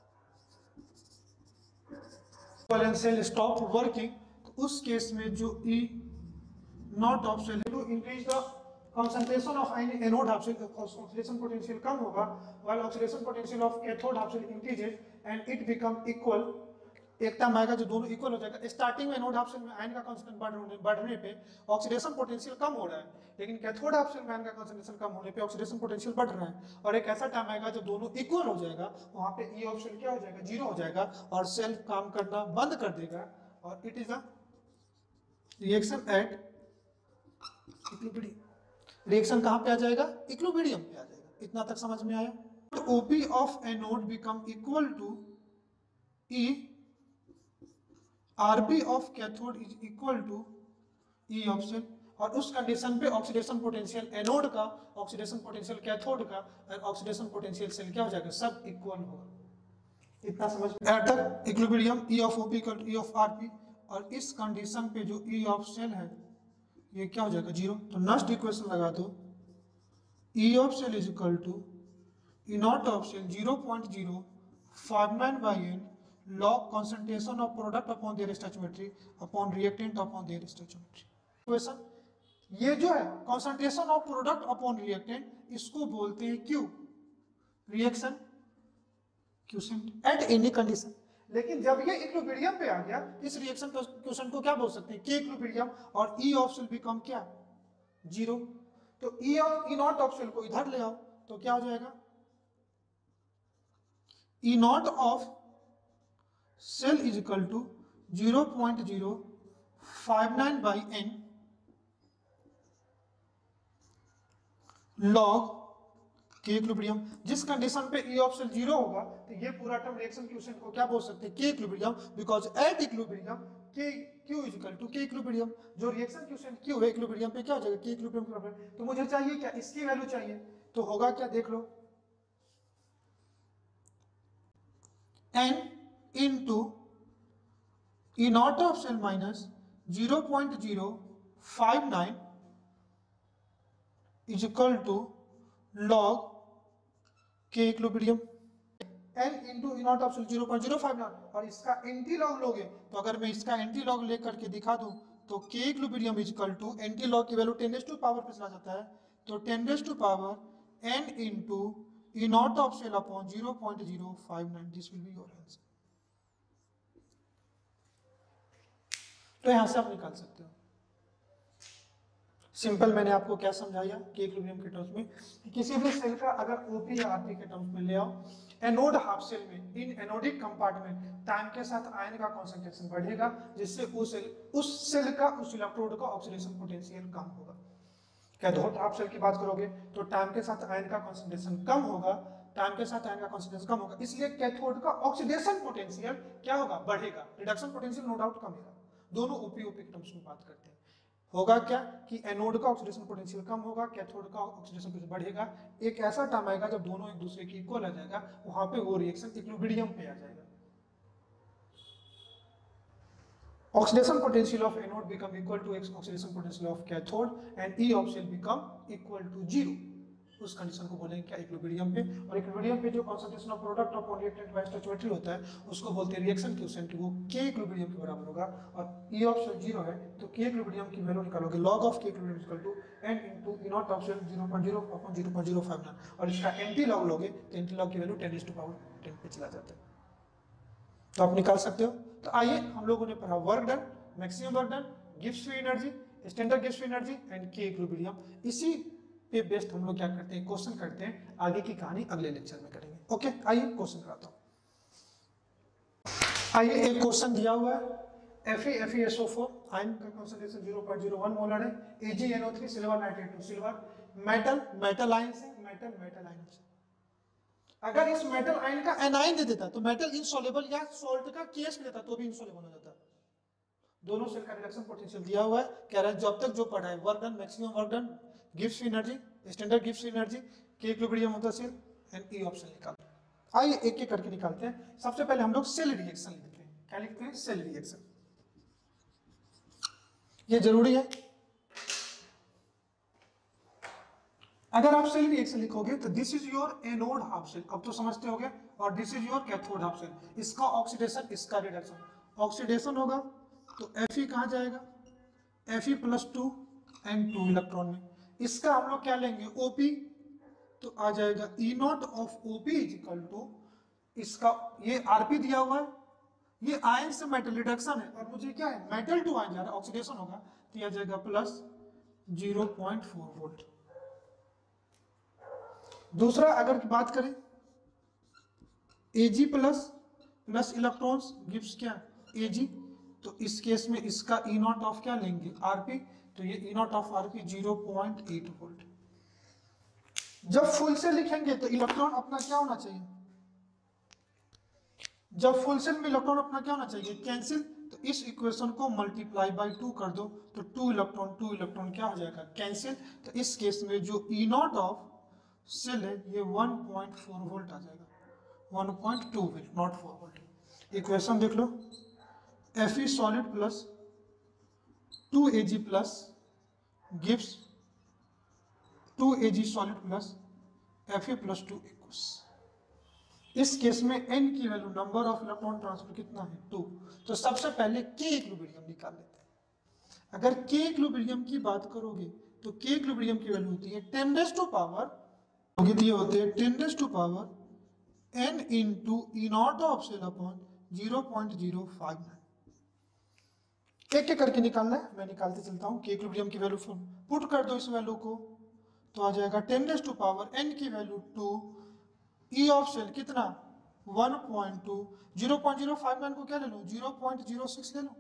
and cell stop working. तो उस केस में जो E not of cell to increase the concentration of ion in anode half shell, oxidation potential कम होगा while oxidation potential of cathode half shell increases and it become equal. एक टाइम आएगा जो दोनों इक्वल हो जाएगा। स्टार्टिंग में एनोड हाफ शेल में आयन का कंसंट्रेशन बढ़ने बढ़ने पे ऑक्सीडेशन पोटेंशियल कम हो रहा है, लेकिन कैथोड हाफ शेल में आयन का कंसंट्रेशन कम होने पे ऑक्सीडेशन पोटेंशियल बढ़ रहा है। और एक ऐसा टाइम आएगा जब दोनों इक्वल हो जाएगा, वहां पे ई ऑफ शेल क्या हो जाएगा? जीरो हो जाएगा और सेल काम करना बंद कर देगा और it is a reaction at equilibrium. Reaction कहां पे आ जाएगा? इक्विलिब्रियम पे आ जाएगा। इतना तक समझ में आया? तो OP of anode become equal to E RB of cathode is equal to E of cell. और उस कंडीशन पे ऑक्सीडेशन पोटेंशियल एनोड का, ऑक्सीडेशन पोटेंशियल कैथोड का और ऑक्सीडेशन पोटेंशियल सेल क्या हो जाएगा? सब इक्वल होगा। इतना समझ में आया? तक equilibrium E of OP equal to E of RP. और इस कंडीशन पे जो ई ऑफ सेल है ये क्या हो जाएगा? जीरो। तो नेक्स्ट इक्वेशन लगा दो, E of cell is equal to E not of cell zero point zero five nine by N log concentration of product upon their stoichiometry upon reactant upon their stoichiometry। Question ये जो है concentration of product upon reactant, इसको बोलते हैं Q, reaction quotient at any condition. लेकिन जब ये इक्विलिब्रियम पे आ गया, इस रिएक्शन क्वोशिएंट को क्या बोल सकते हैं? K equilibrium. और E ऑफ सेल बिकम क्या? जीरो। तो E of E naught of cell को इधर ले आओ तो क्या हो जाएगा? E naught of cell is equal to zero point zero five nine by N log K equilibrium. जिस कंडीशन पे ई ऑफ सेल जीरो होगा तो ये पूरा टर्म रिएक्शन क्वोशिएंट को क्या बोल सकते हैं? K equilibrium. Because at equilibrium K Q is equal to K equilibrium. जो रिएक्शन क्वोशिएंट क्यू है इक्विलिब्रियम पे क्या हो जाएगा? के इक्विलिब्रियम। तो मुझे चाहिए क्या? इसकी वैल्यू चाहिए। तो होगा क्या? देख लो, N into E naught of cell minus zero point zero five nine is equal to log K equilibrium n into E naught of cell zero point zero five nine। और इसका एंटी लॉग लोगे तो अगर मैं इसका एंटी लॉग लेकर के दिखा दूं तो K equilibrium is equal to antilog की value ten raise to power पे चला जाता है, तो ten raise to power n into E naught of cell upon zero point zero five nine। This will be your answer. तो यहां से आप निकाल सकते हो। सिंपल मैंने आपको क्या समझाया कि इक्विलिब्रियम के टर्म्स में कि किसी भी सेल का अगर ओपी या आरपी के टर्म्स में ले आओ, एनोड हाफ सेल में इन एनोडिक कंपार्टमेंट टाइम के साथ आयन का कंसंट्रेशन बढ़ेगा, जिससे उस सेल उस सेल का उस इलेक्ट्रोड का ऑक्सीडेशन पोटेंशियल कम होगा। कैथोड हाफ सेल की बात करोगे तो टाइम के साथ आयन का कंसंट्रेशन कम होगा, टाइम के साथ आयन का कंसंट्रेशन कम होगा, इसलिए कैथोड का ऑक्सीडेशन पोटेंशियल क्या होगा? बढ़ेगा। रिडक्शन पोटेंशियल नो डाउट कमेगा। दोनों ओपी ओपी के टर्म्स में बात करते हैं। होगा क्या कि एनोड का ऑक्सीडेशन पोटेंशियल कम होगा, कैथोड का ऑक्सीडेशन पोटेंशियल बढ़ेगा। एक ऐसा टाइम आएगा जब दोनों एक दूसरे की इक्वल आ जाएगा, वहां पे वो रिएक्शन इक्विलिब्रियम पे आ जाएगा। Oxidation potential of anode become equal to oxidation potential of cathode and E of cell become equal to zero. उस कंडीशन को बोलेंगे क्या? इक्विलिब्रियम पे। और इक्विलिब्रियम पे जो concentration of product of reactant by stoichiometry होता है उसको बोलते हैं रिएक्शन क्वोशिएंट। वो के इक्विलिब्रियम के बराबर होगा और ई ऑफ सेल जीरो है तो के इक्विलिब्रियम की वैल्यू निकालोगे log of K equilibrium equal to n into E not of cell zero point zero upon zero point zero five nine. और इसका एंटी लॉग लोगे तो एंटी लॉग की value ten raise to power ten पे चला जाता है, तो आप निकाल सकते हो। तो आइए हम लोगों ने पढ़ा work done, maximum work done, Gibbs free energy, standard Gibbs free energy and K equilibrium. इसी पे बेस्ड हम लोग क्या करते हैं? क्वेश्चन करते हैं। आगे की कहानी अगले लेक्चर में करेंगे। ओके, आइए क्वेश्चन कराता हूं। आइए एक क्वेश्चन दिया हुआ है Fe F e S O four ion का concentration zero point zero one molar है। A G N O three silver nitrate to silver, metal metal ion से, मेटल मेटल आयन से। अगर इस मेटल आयन का एनाइन दे देता तो मेटल इनसॉल्युबल या सॉल्ट का केस देता तो भी इनसॉल्युबल हो जाता। दोनों सेल का रिडक्शन पोटेंशियल दिया हुआ है, कह रहा है जब तक जो पढ़ा है work done, maximum work done, गिव्स एनर्जी, स्टैंडर्ड गिव्स energy, K equilibrium of the cell and E option निकालते हैं। आइए एक एक करके निकालते हैं। सबसे पहले हम लोग सेल रिएक्शन लिखते हैं। क्या लिखते हैं? Cell reaction. ये जरूरी है। अगर आप सेल रिएक्शन लिखोगे तो this is your anode half cell, अब तो समझते होगे, और this is your cathode half cell. इसका ऑक्सीडेशन, इसका रिडक्शन। ऑक्सीडेशन होगा तो Fe कहाँ जाएगा? Fe plus two and two electron में। इसका हम लोग क्या लेंगे? ओपी, तो आ जाएगा E not of OP is equal to, इसका ये आरपी दिया हुआ है, ये आयन से मेटल रिडक्शन है, और मुझे क्या है? मेटल टू आयन जा रहा है, ऑक्सीडेशन होगा, तो यह जाएगा plus zero point four volt. दूसरा अगर बात करें Ag plus plus electrons gives क्या? Ag, तो इस केस में इसका ई नॉट ऑफ क्या लेंगे? आरपी, तो ये E not of RP zero point eight volt. जब फुल सेल लिखेंगे तो इलेक्ट्रॉन अपना क्या होना चाहिए? जब फुल सेल में इलेक्ट्रॉन अपना क्या होना चाहिए? कैंसिल, तो इस इक्वेशन को मल्टीप्लाई बाय टू कर दो, तो टू इलेक्ट्रॉन टू इलेक्ट्रॉन क्या हो जाएगा? कैंसिल। तो इस केस में जो ई नॉट ऑफ सेल है ये वन पॉइंट फोर वोल्ट आ जाएगा, one point two volt, naught four volt. Equation देख लो, Fe solid plus two Ag plus gives two Ag solid plus Fe plus two equals. इस केस में n की value, number of electron transfer कितना है? टू। तो सबसे पहले k इक्विलिब्रियम निकाल लेते हैं। अगर k इक्विलिब्रियम की बात करोगे तो k इक्विलिब्रियम की वैल्यू होती है टेन रेज़ टू पावर, ये होते हैं ten raise to power n into E not of cell upon zero point zero five nine. एक एक करके निकालना है, मैं निकालते चलता हूँ। k इक्विलिब्रियम की वैल्यू पुट कर दो इस वैल्यू को, तो आ जाएगा ten raise to power n की value two, E of cell कितना? One point two, zero point zero five nine को क्या ले लो? ज़ीरो पॉइंट ज़ीरो सिक्स ले लो,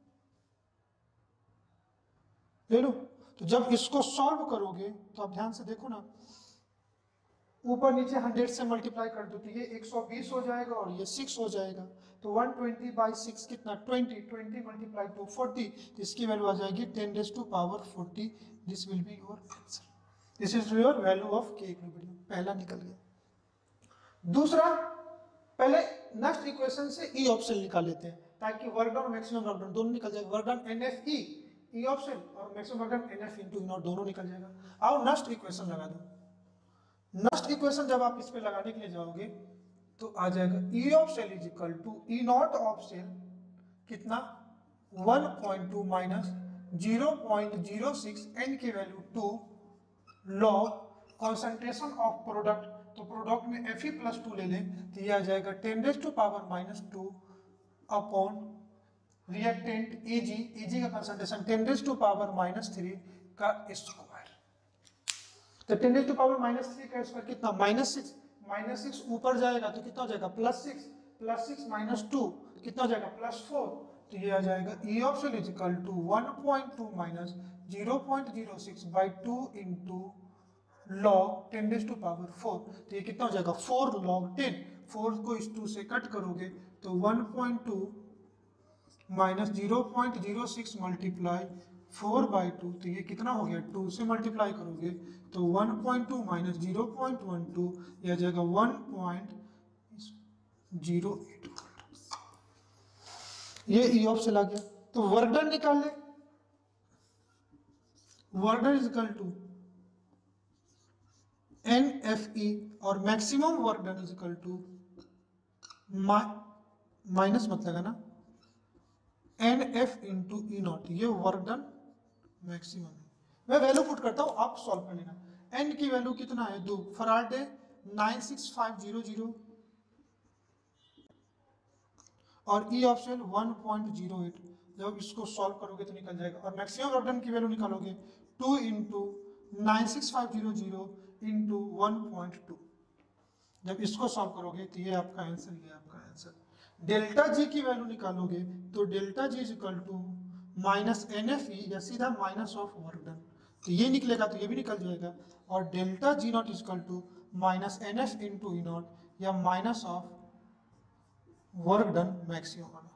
ले लो। तो जब इसको सॉल्व करोगे तो आप ध्यान से देखो ना, ऊपर नीचे हंड्रेड से मल्टीप्लाई कर दो तो ये एक सौ बीस हो जाएगा और ये सिक्स हो जाएगा, तो वन ट्वेंटी बाई सिक्स कितना? Twenty, twenty multiply two forty, तो इसकी वैल्यू आ जाएगी ten raise to power forty. This will be your answer, this is your value of k equilibrium. पहला निकल गया। दूसरा, पहले नेक्स्ट इक्वेशन से ई ऑफ सेल निकाल लेते हैं ताकि वर्क डन और मैक्सिमम वर्क डन दोनों निकल जाएगा। Work done N F E, E of cell, और maximum work done N F into E naught, दोनों निकल जाएगा। आओ नेक्स्ट इक्वेशन लगा दो। नेक्स्ट इक्वेशन जब आप इस पे लगाने के लिए जाओगे तो आ जाएगा E of cell is equal to E not of cell कितना? One point two minus zero point zero six, N की value two, log concentration of product, तो प्रोडक्ट में Fe प्लस टू ले लें तो यह आ जाएगा ten raise to power minus two upon reactant Ag, Ag का concentration ten raise to power minus three का स्क्वायर। तो ten raise to power minus three का स्क्वायर कितना? माइनस सिक्स, माइनस सिक्स ऊपर जाएगा तो कितना हो जाएगा? Plus six, plus six minus two कितना हो जाएगा? Plus four. तो ये आ जाएगा E of cell is equal to one point two minus zero point zero six by two into log ten raise to power four, तो ये कितना हो जाएगा? Four log ten. फोर को इस टू से कट करोगे तो one point two minus zero point zero six multiply four by two, तो ये कितना हो गया? टू से मल्टीप्लाई करोगे तो one point two minus zero point one two, यह आ जाएगा वन पॉइंट ज़ीरो एट। ये ई ऑफ सेल आ गया। तो वर्क डन निकाल ले, work done is equal to n F E, और maximum work done is equal to minus मत लगाना, n F into E naught, ये वर्क डन मैक्सिमम है। मैं वैल्यू पुट करता हूं, आप सॉल्व कर लेना। एन की वैल्यू कितना है? दो, Faraday nine six five zero zero, और E of cell one point zero eight. जब इसको सॉल्व करोगे तो निकल जाएगा। और मैक्सिमम वर्क डन की वैल्यू निकालोगे two into nine six five zero zero into one point two. जब इसको सॉल्व करोगे तो ये आपका आंसर, ये आपका आंसर। डेल्टा जी की वैल्यू निकालोगे तो delta G is equal to minus n F E या सीधा माइनस ऑफ वर्क डन, तो ये निकलेगा तो ये भी निकल जाएगा, और delta G naught is equal to minus n F into E naught या minus of work done maximum वाला।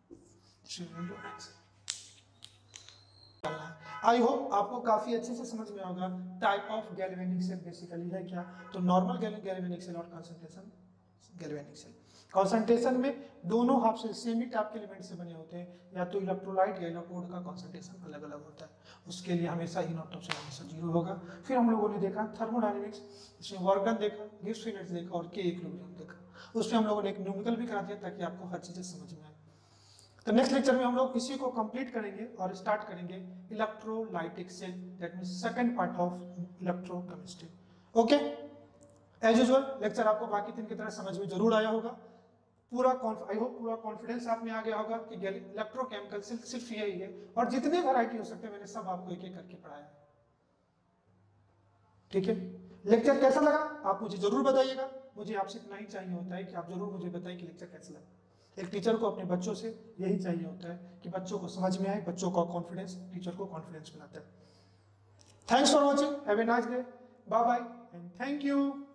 आई होप आपको काफी अच्छे से समझ में होगा type of galvanic cell basically है क्या। तो नॉर्मल गैल्वेनिक सेल और कंसंट्रेशन गैल्वेनिक सेल, कंसंट्रेशन में दोनों हाफ सेल सेम ही टाइप के एलिमेंट से बने होते हैं, या तो इलेक्ट्रोलाइट या इलेक्ट्रोड का कंसंट्रेशन अलग अलग होता है, उसके लिए हमेशा ई नॉट से हमेशा जीरो होगा। फिर हम लोगों ने देखा थर्मोडायनेमिक्स, इसमें वर्क डन देखा, गिब्स फ्री नेट्स देखा और के इक्विलिब्रियम देखा, उसमें हम लोगों ने एक न्यूमेरिकल भी करा दिया ताकि आपको हर चीजें समझ में आए। तो नेक्स्ट लेक्चर में हम लोग इसी को कंप्लीट करेंगे और स्टार्ट करेंगे electrolytic cell, that means second part of electrochemistry. Okay, as usual lecture आपको बाकी तीन की तरह समझ में जरूर आया होगा, पूरा आई होप पूरा कॉन्फिडेंस आप में आ गया होगा कि इलेक्ट्रोकेमिकल सेल सिर्फ यही है, और जितने वैरायटी हो सकते हैं मैंने सब आपको एक एक करके पढ़ाया। ठीक है, लेक्चर कैसा लगा आप मुझे जरूर बताइएगा, मुझे आपसे इतना ही चाहिए होता है कि आप जरूर मुझे बताइए कि लेक्चर कैसा लगा। एक टीचर को अपने बच्चों से यही चाहिए होता है कि बच्चों को समझ में आए, बच्चों का कॉन्फिडेंस टीचर को कॉन्फिडेंस मिलाता है। Thanks for watching, have a nice day, bye bye and thank you.